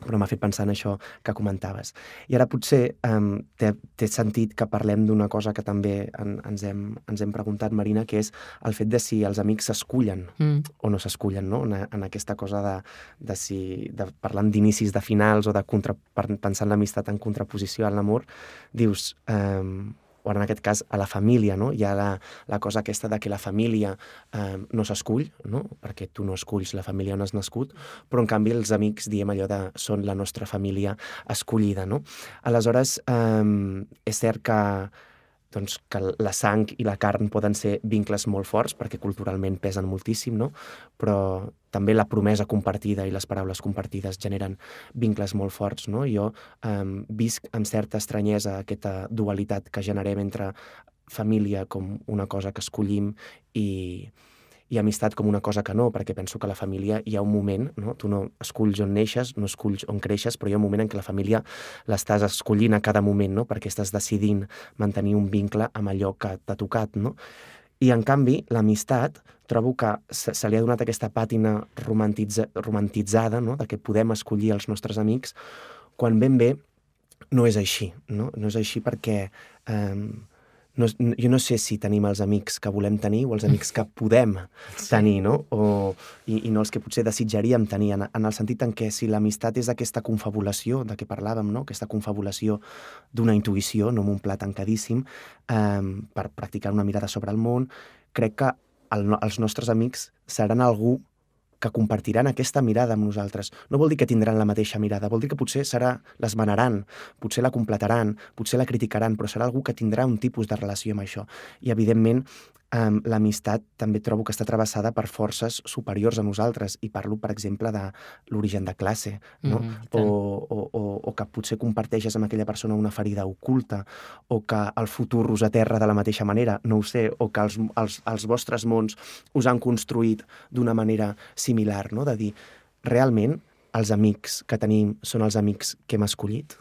però m'ha fet pensar en això que comentaves. I ara potser um, t'he sentit que parlem d'una cosa que també en, ens, hem, ens hem preguntat, Marina, que és el fet de si els amics s'escullen mm. o no s'escullen, no? En, en aquesta cosa de, de si, de, parlant d'inicis, de finals, o de contra, pensant l'amistat en contraposició a l'amor, dius... Um, o en aquest cas a la família, no? Hi ha la, la cosa aquesta de que la família eh, no s'escull, no? Perquè tu no esculls la família on has nascut, però en canvi els amics diem allò de són la nostra família escollida, no? Aleshores, eh, és cert que doncs, que la sang i la carn poden ser vincles molt forts, perquè culturalment pesen moltíssim, no? Però també la promesa compartida i les paraules compartides generen vincles molt forts, no? Jo eh, visc amb certa estranyesa aquesta dualitat que generem entre família com una cosa que escollim i... i amistat com una cosa que no, perquè penso que la família hi ha un moment, no? Tu no esculls on neixes, no esculls on creixes, però hi ha un moment en què la família l'estàs escollint a cada moment, no? Perquè estàs decidint mantenir un vincle amb allò que t'ha tocat, no? I, en canvi, l'amistat, trobo que se, se li ha donat aquesta pàtina romantitza, romantitzada, no? De que podem escollir els nostres amics, quan ben bé no és així, no? No és així perquè... Eh, No, jo no sé si tenim els amics que volem tenir o els amics que podem tenir, no? O, i, i no els que potser desitjaríem tenir, en, en el sentit en què si l'amistat és aquesta confabulació de què parlàvem, no? Aquesta confabulació d'una intuïció, no amb un pla tancadíssim, eh, per practicar una mirada sobre el món, crec que el, els nostres amics seran algú que compartiran aquesta mirada amb nosaltres. No vol dir que tindran la mateixa mirada, vol dir que potser serà, l'esmenaran, potser la completaran, potser la criticaran, però serà algú que tindrà un tipus de relació amb això. I, evidentment, eh, l'amistat també trobo que està travessada per forces superiors a nosaltres, i parlo, per exemple, de l'origen de classe, no? Mm-hmm, o, o, o, o que potser comparteixes amb aquella persona una ferida oculta, o que el futur us aterra de la mateixa manera, no ho sé, o que els, els, els vostres mons us han construït d'una manera similar, no? De dir, realment, els amics que tenim són els amics que hem escollit?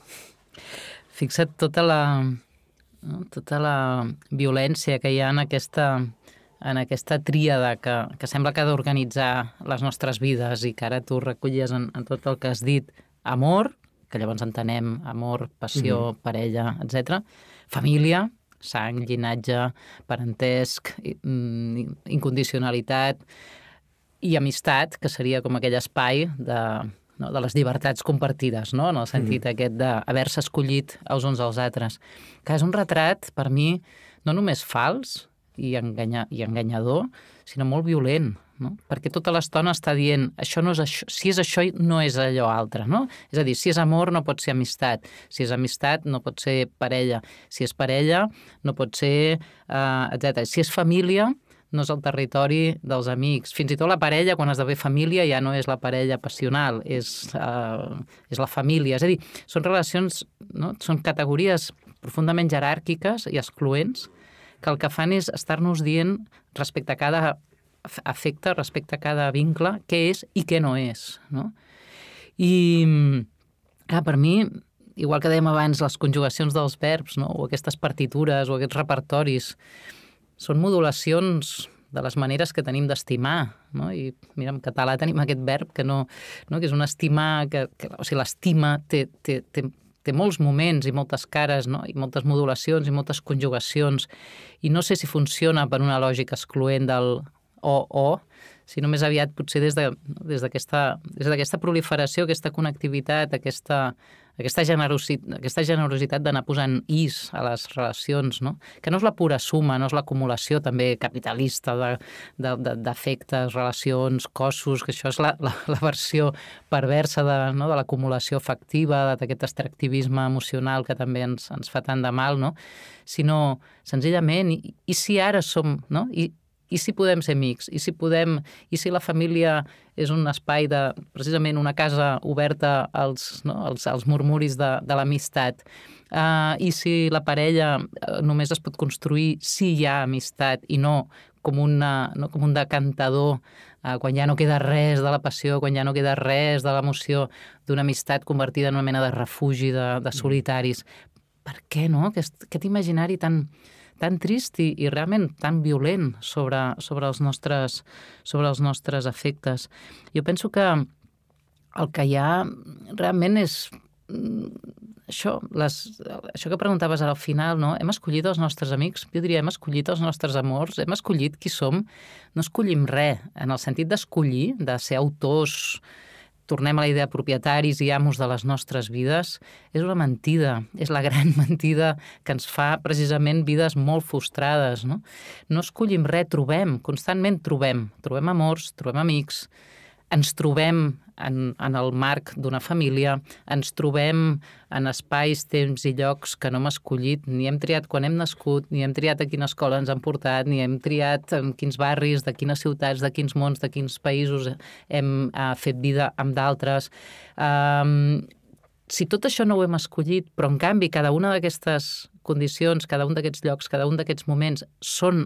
Fixa't tota la, no? tota la violència que hi ha en aquesta, en aquesta tríada que, que sembla que ha d'organitzar les nostres vides i que ara tu recollies en, en tot el que has dit. Amor, que llavors entenem amor, passió, mm-hmm. parella, etcètera. Família, sang, llinatge, parentesc, incondicionalitat, i amistat, que seria com aquell espai de, no, de les llibertats compartides, no? En el sentit mm-hmm. aquest d'haver-se escollit els uns als altres. Que és un retrat, per mi, no només fals i, enganya, i enganyador, sinó molt violent, no? Perquè tota l'estona està dient això no és això, si és això no és allò altre, no? És a dir, si és amor no pot ser amistat, si és amistat no pot ser parella, si és parella no pot ser, eh, etcètera. Si és família no és el territori dels amics. Fins i tot la parella, quan esdevé família, ja no és la parella passional, és, uh, és la família. És a dir, són relacions, no? Són categories profundament jeràrquiques i excloents que el que fan és estar-nos dient respecte a cada afecte, respecte a cada vincle, què és i què no és, no? I, clar, per mi, igual que dèiem abans, les conjugacions dels verbs, no? O aquestes partitures o aquests repertoris, són modulacions de les maneres que tenim d'estimar, no? I mira, en català tenim aquest verb que no, no? que és un estimar, que, que, o sigui, l'estima té, té, té, té molts moments i moltes cares, no? I moltes modulacions i moltes conjugacions, i no sé si funciona per una lògica excloent del o-o, sinó més aviat potser des de, des d'aquesta des d'aquesta proliferació, aquesta connectivitat, aquesta, aquesta, generositat, aquesta generositat d'anar posant is a les relacions, no? Que no és la pura suma, no és l'acumulació també capitalista de, de, de, d'afectes, relacions, cossos, que això és la, la, la versió perversa de, no? de l'acumulació afectiva, d'aquest extractivisme emocional que també ens, ens fa tant de mal, no? Sinó, senzillament, i, i si ara som, no? I, I si podem ser amics, i si podem, i si la família és un espai de, precisament, una casa oberta als, no, als, als murmuris de, de l'amistat, uh, i si la parella només es pot construir si hi ha amistat i no com, una, no, com un decantador, uh, quan ja no queda res de la passió, quan ja no queda res de l'emoció d'una amistat convertida en una mena de refugi de, de solitaris. Per què, no? Aquest, aquest imaginari tan... tan trist i, i realment tan violent sobre, sobre, els nostres, sobre els nostres afectes. Jo penso que el que hi ha realment és això, les, això que preguntaves al final, no? Hem escollit els nostres amics, jo diria, hem escollit els nostres amors, hem escollit qui som, no escollim res, en el sentit d'escollir, de ser autors, tornem a la idea de propietaris i amos de les nostres vides, és una mentida, és la gran mentida que ens fa precisament vides molt frustrades, no? No escollim res, trobem, constantment trobem, trobem amors, trobem amics, ens trobem en, en el marc d'una família, ens trobem en espais, temps i llocs que no hem escollit, ni hem triat quan hem nascut, ni hem triat a quina escola ens han portat, ni hem triat en quins barris, de quines ciutats, de quins mons, de quins països hem uh, fet vida amb d'altres. Um, si tot això no ho hem escollit, però en canvi cada una d'aquestes condicions, cada un d'aquests llocs, cada un d'aquests moments són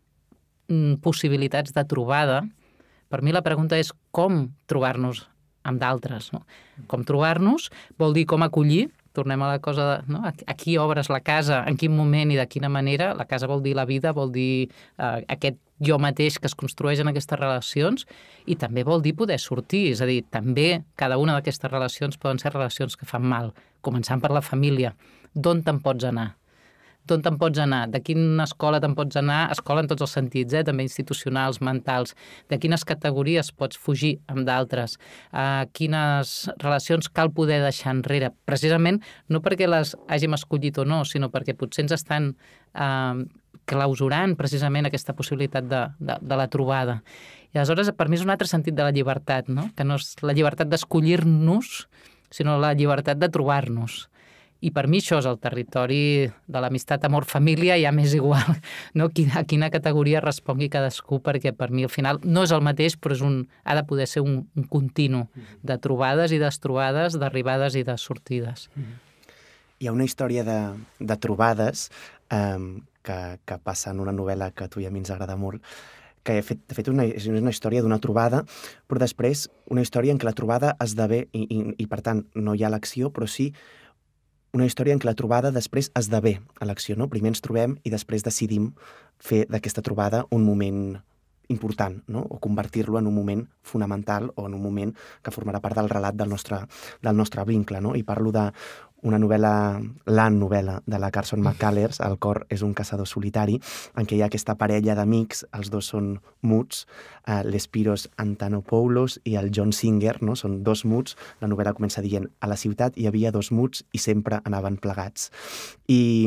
mm, possibilitats de trobada, per mi la pregunta és com trobar-nos amb d'altres, no? Com trobar-nos vol dir com acollir, tornem a la cosa de, no? A qui obres la casa, en quin moment i de quina manera. La casa vol dir la vida, vol dir eh, aquest jo mateix que es construeix en aquestes relacions i també vol dir poder sortir, és a dir, també cada una d'aquestes relacions poden ser relacions que fan mal, començant per la família. D'on te'n pots anar? D'on te'n pots anar? De quina escola te'n pots anar? Escola en tots els sentits, eh? També institucionals, mentals. De quines categories pots fugir amb d'altres? Uh, quines relacions cal poder deixar enrere? Precisament no perquè les hàgim escollit o no, sinó perquè potser ens estan uh, clausurant precisament aquesta possibilitat de, de, de la trobada. I aleshores, per mi és un altre sentit de la llibertat, no? Que no és la llibertat d'escollir-nos, sinó la llibertat de trobar-nos. I per mi això és el territori de l'amistat, amor, família, ja m'és igual, no? A quina categoria respongui cadascú, perquè per mi al final no és el mateix, però és un, ha de poder ser un, un continu de trobades i destrobades, d'arribades i de sortides. Hi ha una història de, de trobades um, que, que passa en una novel·la que a tu i a mi ens agrada molt, que de fet, de fet una, és una història d'una trobada, però després una història en què la trobada esdevé, i, i, i per tant no hi ha l'acció, però sí una història en què la trobada després esdevé a l'acció, no? Primer ens trobem i després decidim fer d'aquesta trobada un moment important, no? O convertir-lo en un moment fonamental o en un moment que formarà part del relat del nostre, del nostre vincle, no? I parlo d'una novel·la, la novel·la de la Carson McCullers, El cor és un caçador solitari, en què hi ha aquesta parella d'amics, els dos són muts, eh, l'Espiros Antanopoulos i el John Singer, no? Són dos muts. La novel·la comença dient: a la ciutat hi havia dos muts i sempre anaven plegats. I,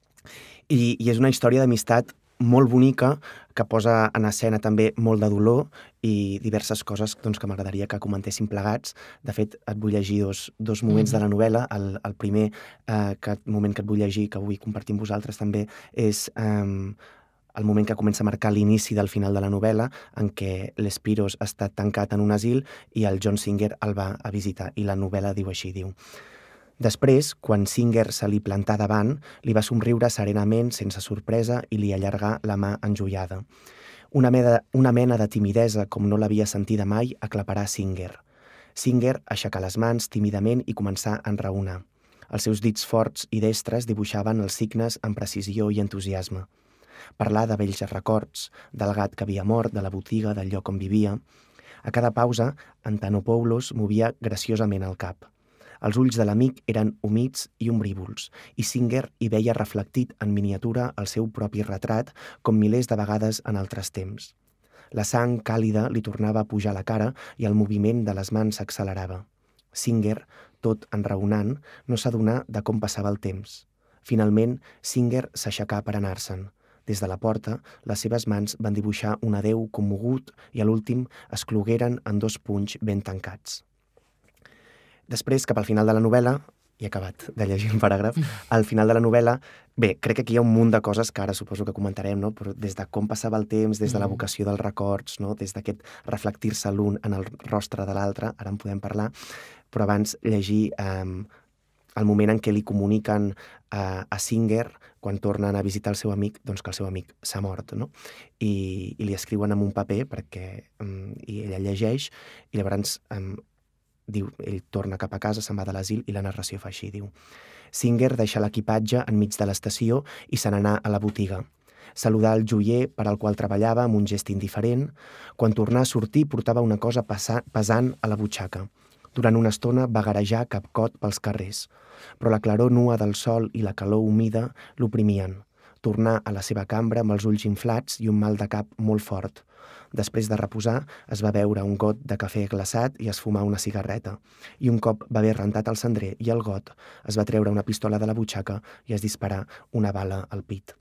i, i és una història d'amistat molt bonica, que posa en escena també molt de dolor i diverses coses doncs, que m'agradaria que comentéssim plegats. De fet, et vull llegir dos, dos moments mm-hmm. de la novel·la. El, el primer eh, que, moment que et vull llegir, que vull compartir amb vosaltres també, és eh, el moment que comença a marcar l'inici del final de la novel·la, en què l'Espiros està tancat en un asil i el John Singer el va a visitar. I la novel·la diu així, diu: després, quan Singer se li plantà davant, li va somriure serenament, sense sorpresa, i li allargà la mà enjoiada. Una mena, una mena de timidesa, com no l'havia sentida mai, aclaparà Singer. Singer aixecà les mans tímidament i començà a enraonar. Els seus dits forts i destres dibuixaven els signes amb precisió i entusiasme. Parlar de vells records, del gat que havia mort, de la botiga, del lloc on vivia. A cada pausa, Antanopoulos movia graciosament el cap. Els ulls de l'amic eren humits i ombrívols, i Singer hi veia reflectit en miniatura el seu propi retrat, com milers de vegades en altres temps. La sang càlida li tornava a pujar a la cara i el moviment de les mans s'accelerava. Singer, tot enraonant, no s'adonà de com passava el temps. Finalment, Singer s'aixecà per anar-se'n. Des de la porta, les seves mans van dibuixar un adéu commogut i a l'últim es clogueren en dos punys ben tancats. Després, cap al final de la novel·la, he acabat de llegir un paràgraf, al final de la novel·la, bé, crec que aquí hi ha un munt de coses que ara suposo que comentarem, no? Però des de com passava el temps, des de l'evocació dels records, no? Des d'aquest reflectir-se l'un en el rostre de l'altre, ara en podem parlar, però abans llegir eh, el moment en què li comuniquen eh, a Singer, quan tornen a visitar el seu amic, doncs que el seu amic s'ha mort, no? I, i li escriuen en un paper perquè um, i ella llegeix i llavors um, diu, ell torna cap a casa, se'n va de l'asil i la narració fa així, diu: Singer deixa l'equipatge enmig de l'estació i se n'anà a la botiga. Saludar el joier per al qual treballava amb un gest indiferent. Quan tornà a sortir portava una cosa pesant a la butxaca. Durant una estona vagarejar capcot pels carrers, però la claror nua del sol i la calor humida l'oprimien. Tornar a la seva cambra amb els ulls inflats i un mal de cap molt fort. Després de reposar, es va beure un got de cafè glaçat i es fumar una cigarreta. I un cop va haver rentat el cendrer i el got, es va treure una pistola de la butxaca i es disparar una bala al pit.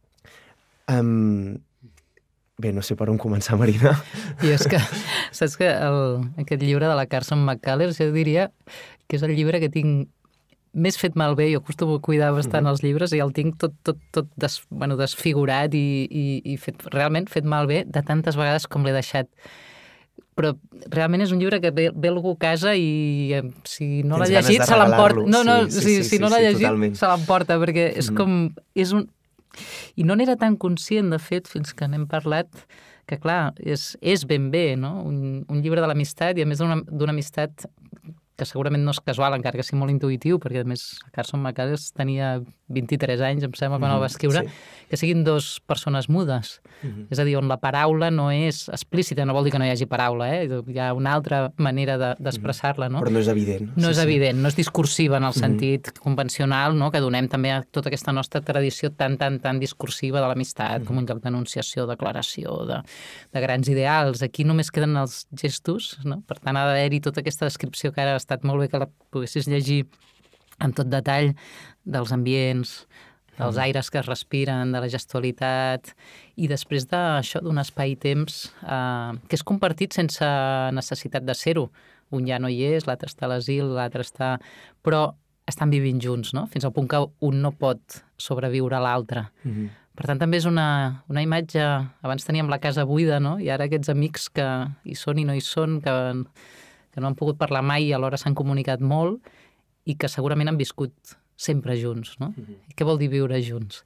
Um, bé, no sé per on començar, Marina. I és que, saps que el, aquest llibre de la Carson McCullers, jo diria que és el llibre que tinc més fet malbé. Jo acostumo a cuidar bastant uh-huh. els llibres i el tinc tot, tot, tot des, bueno, desfigurat i, i, i fet, realment fet malbé de tantes vegades com l'he deixat. Però realment és un llibre que ve, ve algú a casa i eh, si no l'ha llegit se l'emporta. No, no, sí, sí, si, sí, si no sí, l'ha llegit totalment. Se l'emporta, perquè és uh-huh. com... És un... I no n'era tan conscient, de fet, fins que n'hem parlat, que clar, és, és ben bé, no? Un, un llibre de l'amistat i a més d'una amistat que segurament no és casual, encara que sigui molt intuïtiu, perquè a més Carson McCullers tenia vint-i-tres anys, em sembla, quan mm-hmm, el va escriure, sí. que siguin dos persones mudes. Mm-hmm. És a dir, on la paraula no és explícita, no vol dir que no hi hagi paraula, eh? Hi ha una altra manera d'expressar-la, no? Però no és evident. No sí, és sí. evident, no és discursiva en el mm-hmm. sentit convencional, no? Que donem també a tota aquesta nostra tradició tan, tan, tan discursiva de l'amistat, mm-hmm. com un lloc d'enunciació, declaració, de, de grans ideals. Aquí només queden els gestos, no? Per tant, ha d'haver-hi tota aquesta descripció que ara ha estat molt bé que la poguessis llegir amb tot detall dels ambients, dels aires que es respiren, de la gestualitat, i després d'això, d'un espai-temps eh, que és compartit sense necessitat de ser-ho. Un ja no hi és, l'altre està a l'asil, l'altre està... Però estan vivint junts, no? Fins al punt que un no pot sobreviure a l'altre. Mm-hmm. Per tant, també és una, una imatge... Abans teníem la casa buida, no? I ara aquests amics que hi són i no hi són, que... que no han pogut parlar mai i alhora s'han comunicat molt i que segurament han viscut sempre junts, no? Mm-hmm. Què vol dir viure junts?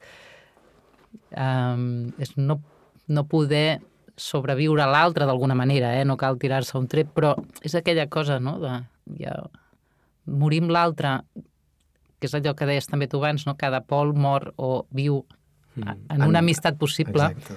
Um, és no, no poder sobreviure a l'altre d'alguna manera, eh? No cal tirar-se un tret, però és aquella cosa, no?, de ja, morir amb l'altre, que és allò que deies també tu abans, no? Cada pol mor o viu mm. en una amistat possible. Exacte.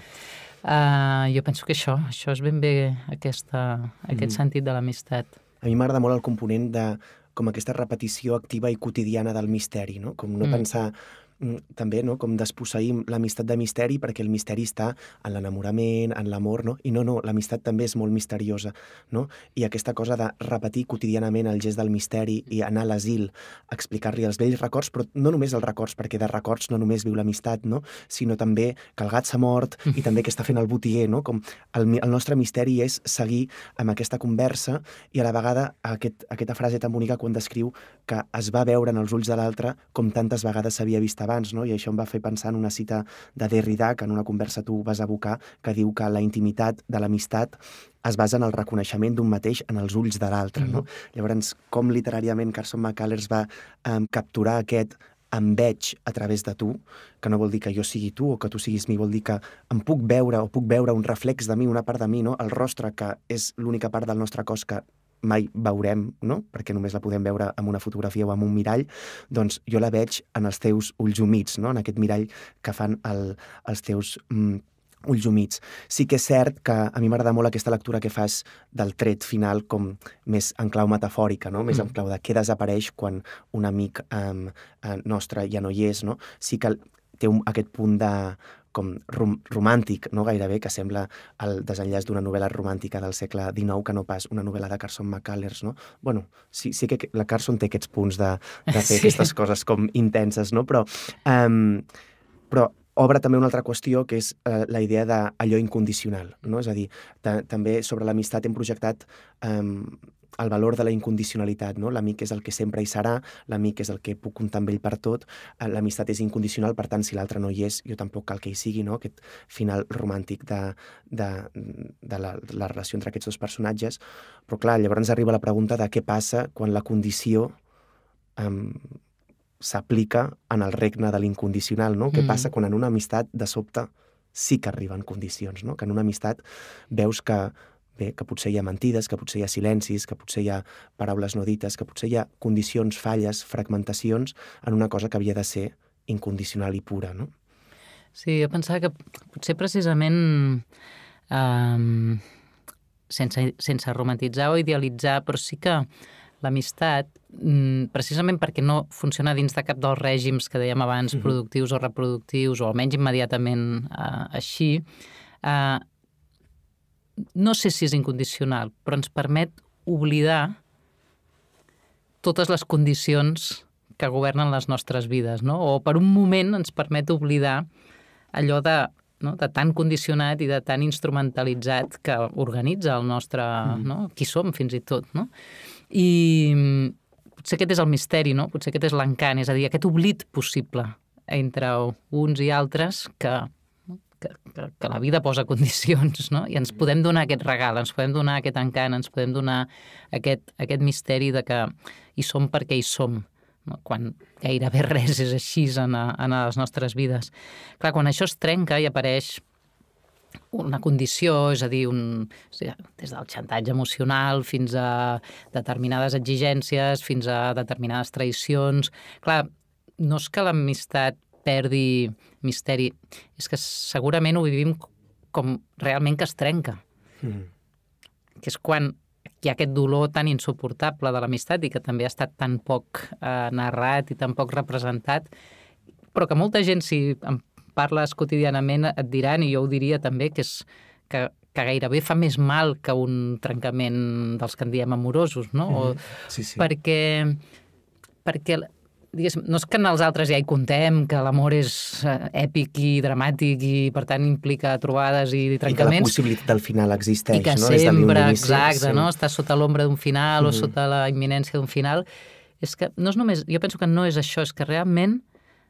Uh, jo penso que això, això és ben bé aquesta, aquest mm. sentit de l'amistat. A mi m'agrada molt el component de com aquesta repetició activa i quotidiana del misteri, no? Com no mm. pensar també, no?, com desposseïm l'amistat de misteri perquè el misteri està en l'enamorament, en l'amor, no? I no, no, l'amistat també és molt misteriosa, no? I aquesta cosa de repetir quotidianament el gest del misteri i anar a l'asil, explicar-li els vells records, però no només els records, perquè de records no només viu l'amistat, no?, sinó també que el gat s'ha mort i també que està fent el botiguer, no? Com el, el nostre misteri és seguir amb aquesta conversa i a la vegada aquest, aquesta frase tan bonica quan descriu que es va veure en els ulls de l'altre com tantes vegades s'havia vist abans, no? I això em va fer pensar en una cita de Derrida, que en una conversa tu vas abocar, que diu que la intimitat de l'amistat es basa en el reconeixement d'un mateix en els ulls de l'altre, no? Mm-hmm. Llavors, com literàriament Carson McCullers va um, capturar aquest em veig a través de tu, que no vol dir que jo sigui tu o que tu siguis mi, vol dir que em puc veure o puc veure un reflex de mi, una part de mi, no? El rostre, que és l'única part del nostre cos que mai veurem, no?, perquè només la podem veure amb una fotografia o amb un mirall, doncs jo la veig en els teus ulls humits, no?, en aquest mirall que fan el, els teus mm, ulls humits. Sí que és cert que a mi m'agrada molt aquesta lectura que fas del tret final com més en clau metafòrica, no?, més mm. en clau de què desapareix quan un amic um, nostre ja no hi és, no? Sí que té un, aquest punt de com rom romàntic, no gairebé, que sembla el desenllaç d'una novel·la romàntica del segle dinou, que no pas una novel·la de Carson McCullers, no? Bueno, sí, sí que la Carson té aquests punts de, de fer sí. aquestes coses com intenses, no? Però, um, però obre també una altra qüestió, que és uh, la idea d'allò incondicional, no? És a dir, també sobre l'amistat hem projectat um, el valor de la incondicionalitat, no? L'amic és el que sempre hi serà, l'amic és el que puc comptar amb ell per tot, l'amistat és incondicional, per tant, si l'altre no hi és, jo tampoc cal que hi sigui, no? Aquest final romàntic de, de, de, la, de la relació entre aquests dos personatges. Però clar, llavors arriba la pregunta de què passa quan la condició um, s'aplica en el regne de l'incondicional, no? Mm. Què passa quan en una amistat de sobte sí que arriben condicions, no? Que en una amistat veus que bé, que potser hi ha mentides, que potser hi ha silencis, que potser hi ha paraules no dites, que potser hi ha condicions, falles, fragmentacions en una cosa que havia de ser incondicional i pura, no? Sí, jo pensava que potser precisament um, sense, sense romantitzar o idealitzar, però sí que l'amistat, precisament perquè no funciona dins de cap dels règims que dèiem abans, mm-hmm. productius o reproductius, o almenys immediatament eh, així, eh, no sé si és incondicional, però ens permet oblidar totes les condicions que governen les nostres vides, no? O per un moment ens permet oblidar allò de, no? de tan condicionat i de tan instrumentalitzat que organitza el nostre... Mm. No? Qui som, fins i tot, no? I potser aquest és el misteri, no? Potser aquest és l'encant, és a dir, aquest oblit possible entre uns i altres que, que, que, que la vida posa condicions, no? I ens podem donar aquest regal, ens podem donar aquest encant, ens podem donar aquest, aquest misteri de que hi som perquè hi som, no? Quan gairebé res és així en, a, en les nostres vides. Clar, quan això es trenca i apareix una condició, és a dir, un, des del xantatge emocional fins a determinades exigències, fins a determinades traïcions. Clar, no és que l'amistat perdi misteri, és que segurament ho vivim com realment que es trenca. Mm. Que és quan hi ha aquest dolor tan insuportable de l'amistat i que també ha estat tan poc eh, narrat i tan poc representat, però que molta gent, si en parles quotidianament, et diran, i jo ho diria també, que, és, que, que gairebé fa més mal que un trencament dels que en diem amorosos, no? Mm-hmm. O, sí, sí. Perquè, perquè diguéssim, no és que en els altres ja hi contem, que l'amor és èpic i dramàtic i, per tant, implica trobades i trencaments. I que la possibilitat del final existeix, no? I que no? sempre, exacte, sí. No? Està sota l'ombra d'un final mm-hmm. o sota la imminència d'un final. És que no és només... Jo penso que no és això, és que realment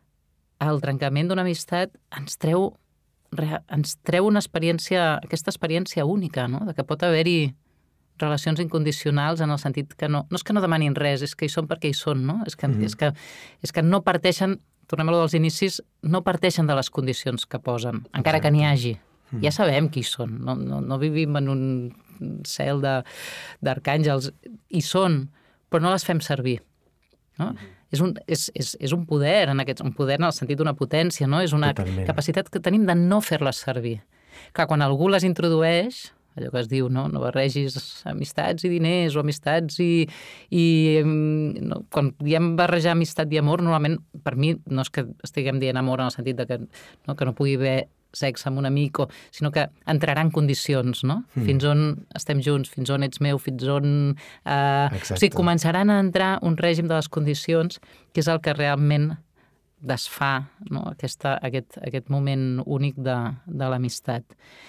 el trencament d'una amistat ens treu, ens treu una experiència, aquesta experiència única, no? De que pot haver-hi relacions incondicionals en el sentit que no, no és que no demanin res, és que hi són perquè hi són, no? És que, mm-hmm. és que, és que no parteixen, tornem a lo dels inicis, no parteixen de les condicions que posen, encara Exacte. Que n'hi hagi. Mm-hmm. Ja sabem qui són, no, no, no vivim en un cel d'arcàngels, hi són, però no les fem servir, no? Mm-hmm. És un, és, és, és un poder, en aquest, un poder en el sentit d'una potència, no? És una Totalment. Capacitat que tenim de no fer-les servir. Clar, quan algú les introdueix, allò que es diu, no, no barregis amistats i diners o amistats i... i no, quan diem barrejar amistat i amor, normalment, per mi, no és que estiguem dient amor en el sentit de que no, que no pugui haver sexe amb un amic, o, sinó que entrarà en condicions, no? Mm. Fins on estem junts, fins on ets meu, fins on... Eh, o sigui, començaran a entrar un règim de les condicions que és el que realment desfà, no? Aquesta, aquest, aquest moment únic de, de l'amistat.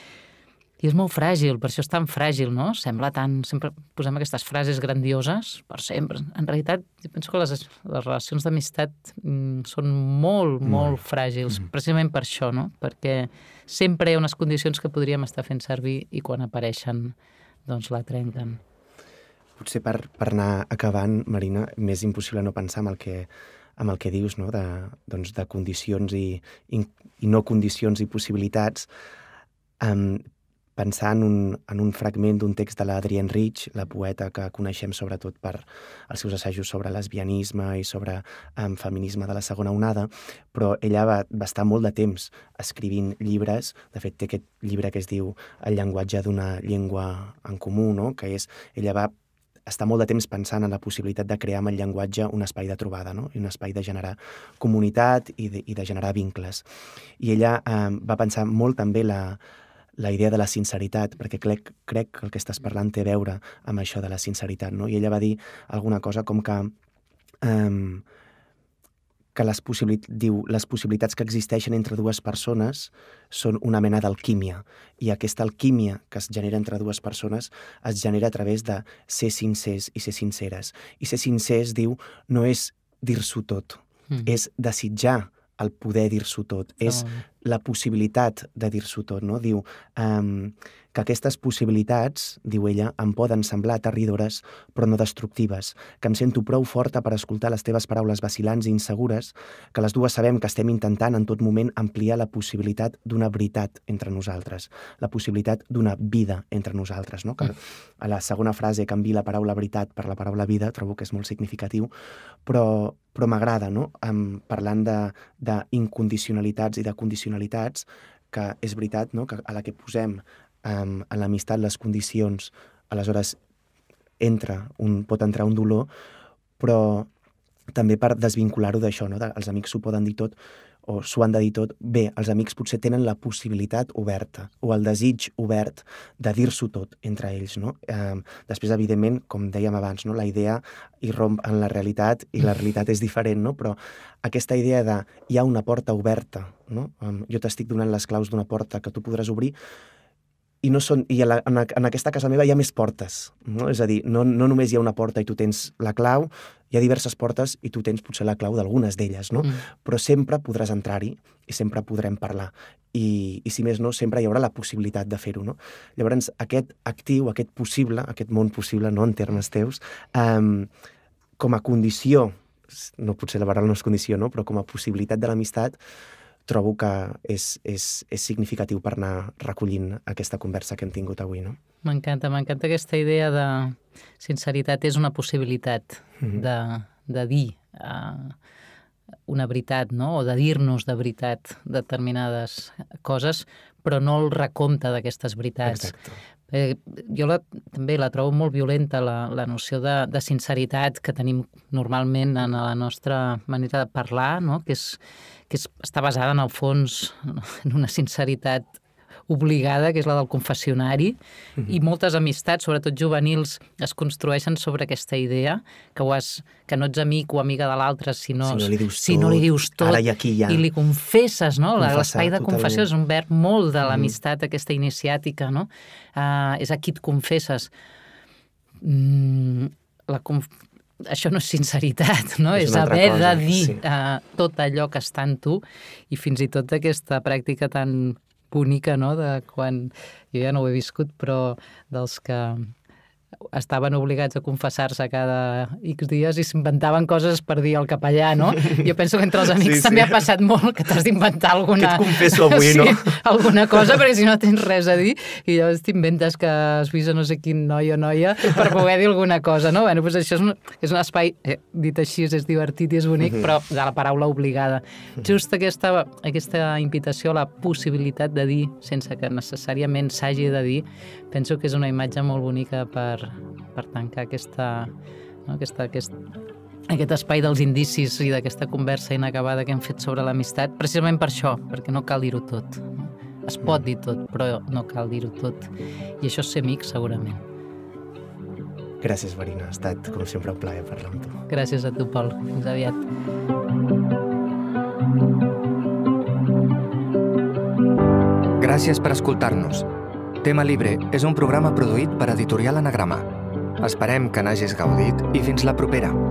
I és molt fràgil, per això és tan fràgil, no? Sembla tan... Sempre posem aquestes frases grandioses, per sempre. En realitat, jo penso que les, les relacions d'amistat mm, són molt, molt, molt fràgils, mm-hmm. precisament per això, no? Perquè sempre hi ha unes condicions que podríem estar fent servir i quan apareixen, doncs la trenquen. Potser per, per anar acabant, Marina, m'és impossible no pensar en el que, en el que dius, no? De, doncs, de condicions i, i, i no condicions i possibilitats. Um, pensar en un, en un fragment d'un text de l'Adrienne Rich, la poeta que coneixem sobretot per els seus assajos sobre lesbianisme i sobre um, feminisme de la segona onada, però ella va, va estar molt de temps escrivint llibres. De fet, té aquest llibre que es diu El llenguatge d'una llengua en comú, no? Que és, ella va estar molt de temps pensant en la possibilitat de crear amb el llenguatge un espai de trobada, no? I un espai de generar comunitat i de, i de generar vincles. I ella um, va pensar molt també la la idea de la sinceritat, perquè crec, crec que el que estàs parlant té a veure amb això de la sinceritat, no? I ella va dir alguna cosa com que, um, que les, possibilit diu, les possibilitats que existeixen entre dues persones són una mena d'alquímia, i aquesta alquímia que es genera entre dues persones es genera a través de ser sincers i ser sinceres. I ser sincers, diu, no és dir-s'ho tot, mm. és desitjar el poder dir-s'ho tot, és oh. la possibilitat de dir-s'ho tot, no? Diu um, que aquestes possibilitats, diu ella, em poden semblar aterridores, però no destructives, que em sento prou forta per escoltar les teves paraules vacil·lants i insegures, que les dues sabem que estem intentant en tot moment ampliar la possibilitat d'una veritat entre nosaltres, la possibilitat d'una vida entre nosaltres, no? Que a la segona frase canvi la paraula veritat per la paraula vida, trobo que és molt significatiu, però, però m'agrada, no? Um, parlant d'incondicionalitats i de condicionalitats, que és veritat, no? Que a la que posem um, en l'amistat les condicions, aleshores entra un, pot entrar un dolor, però també per desvincular-ho d'això, no? De, els amics s'ho poden dir tot, o s'ho han de dir tot. Bé, els amics potser tenen la possibilitat oberta o el desig obert de dir-s'ho tot entre ells, no? Eh, després, evidentment, com dèiem abans, no? La idea irromp en la realitat i la realitat és diferent, no? Però aquesta idea de hi ha una porta oberta, no? Um, jo t'estic donant les claus d'una porta que tu podràs obrir, i, no són, i a la, en, a, en aquesta casa meva hi ha més portes, no? És a dir, no, no només hi ha una porta i tu tens la clau, hi ha diverses portes i tu tens potser la clau d'algunes d'elles, no? Mm. Però sempre podràs entrar-hi i sempre podrem parlar. I, I si més no, sempre hi haurà la possibilitat de fer-ho, no? Llavors, aquest actiu, aquest possible, aquest món possible, no en termes teus, um, com a condició, no potser la paraula no és condició, no? Però com a possibilitat de l'amistat, trobo que és, és, és significatiu per anar recollint aquesta conversa que hem tingut avui, no? M'encanta, m'encanta aquesta idea de sinceritat és una possibilitat mm-hmm. de, de dir uh, una veritat, no? O de dir-nos de veritat determinades coses, però no el recompte d'aquestes veritats. Exacte. Eh, jo la, també la trobo molt violenta, la, la noció de, de sinceritat que tenim normalment en la nostra manera de parlar, no? que, és, que és, està basada en el fons en una sinceritat obligada, que és la del confessionari, mm-hmm. i moltes amistats, sobretot juvenils, es construeixen sobre aquesta idea que, ho has, que no ets amic o amiga de l'altre si, no, si, no li dius si tot, no li dius tot ara i aquí ja. I li confesses, no? L'espai de totalment. confessió és un verb molt de l'amistat, mm. aquesta iniciàtica, no? Uh, és a qui et confesses. Mm, la conf... Això no és sinceritat, no? És, és haver cosa, de dir sí. uh, tot allò que està en tu i fins i tot aquesta pràctica tan bonica, no?, de quan... Jo ja no ho he viscut, però dels que estaven obligats a confessar-se cada X dies i s'inventaven coses per dir al capellà, no? Jo penso que entre els amics sí, també sí. ha passat molt que t'has d'inventar alguna... Que et confesso avui, sí, no? Alguna cosa, perquè si no tens res a dir i llavors t'inventes que has vist a no sé quin noi o noia per poder dir alguna cosa, no? Bueno, doncs això és un, és un espai, eh, dit així, és divertit i és bonic, uh-huh. però de la paraula obligada. Uh-huh. Just aquesta, aquesta invitació a la possibilitat de dir, sense que necessàriament s'hagi de dir, penso que és una imatge molt bonica per, per tancar aquesta, no, aquesta, aquest, aquest espai dels indicis i d'aquesta conversa inacabada que hem fet sobre l'amistat, precisament per això, perquè no cal dir-ho tot. No? Es pot dir tot, però no cal dir-ho tot. I això és ser amic, segurament. Gràcies, Marina. Ha estat, com sempre, un plaer parlar amb tu. Gràcies a tu, Pol. Fins aviat. Gràcies per escoltar-nos. Tema Libre és un programa produït per Editorial Anagrama. Esperem que n'hagis gaudit i fins la propera.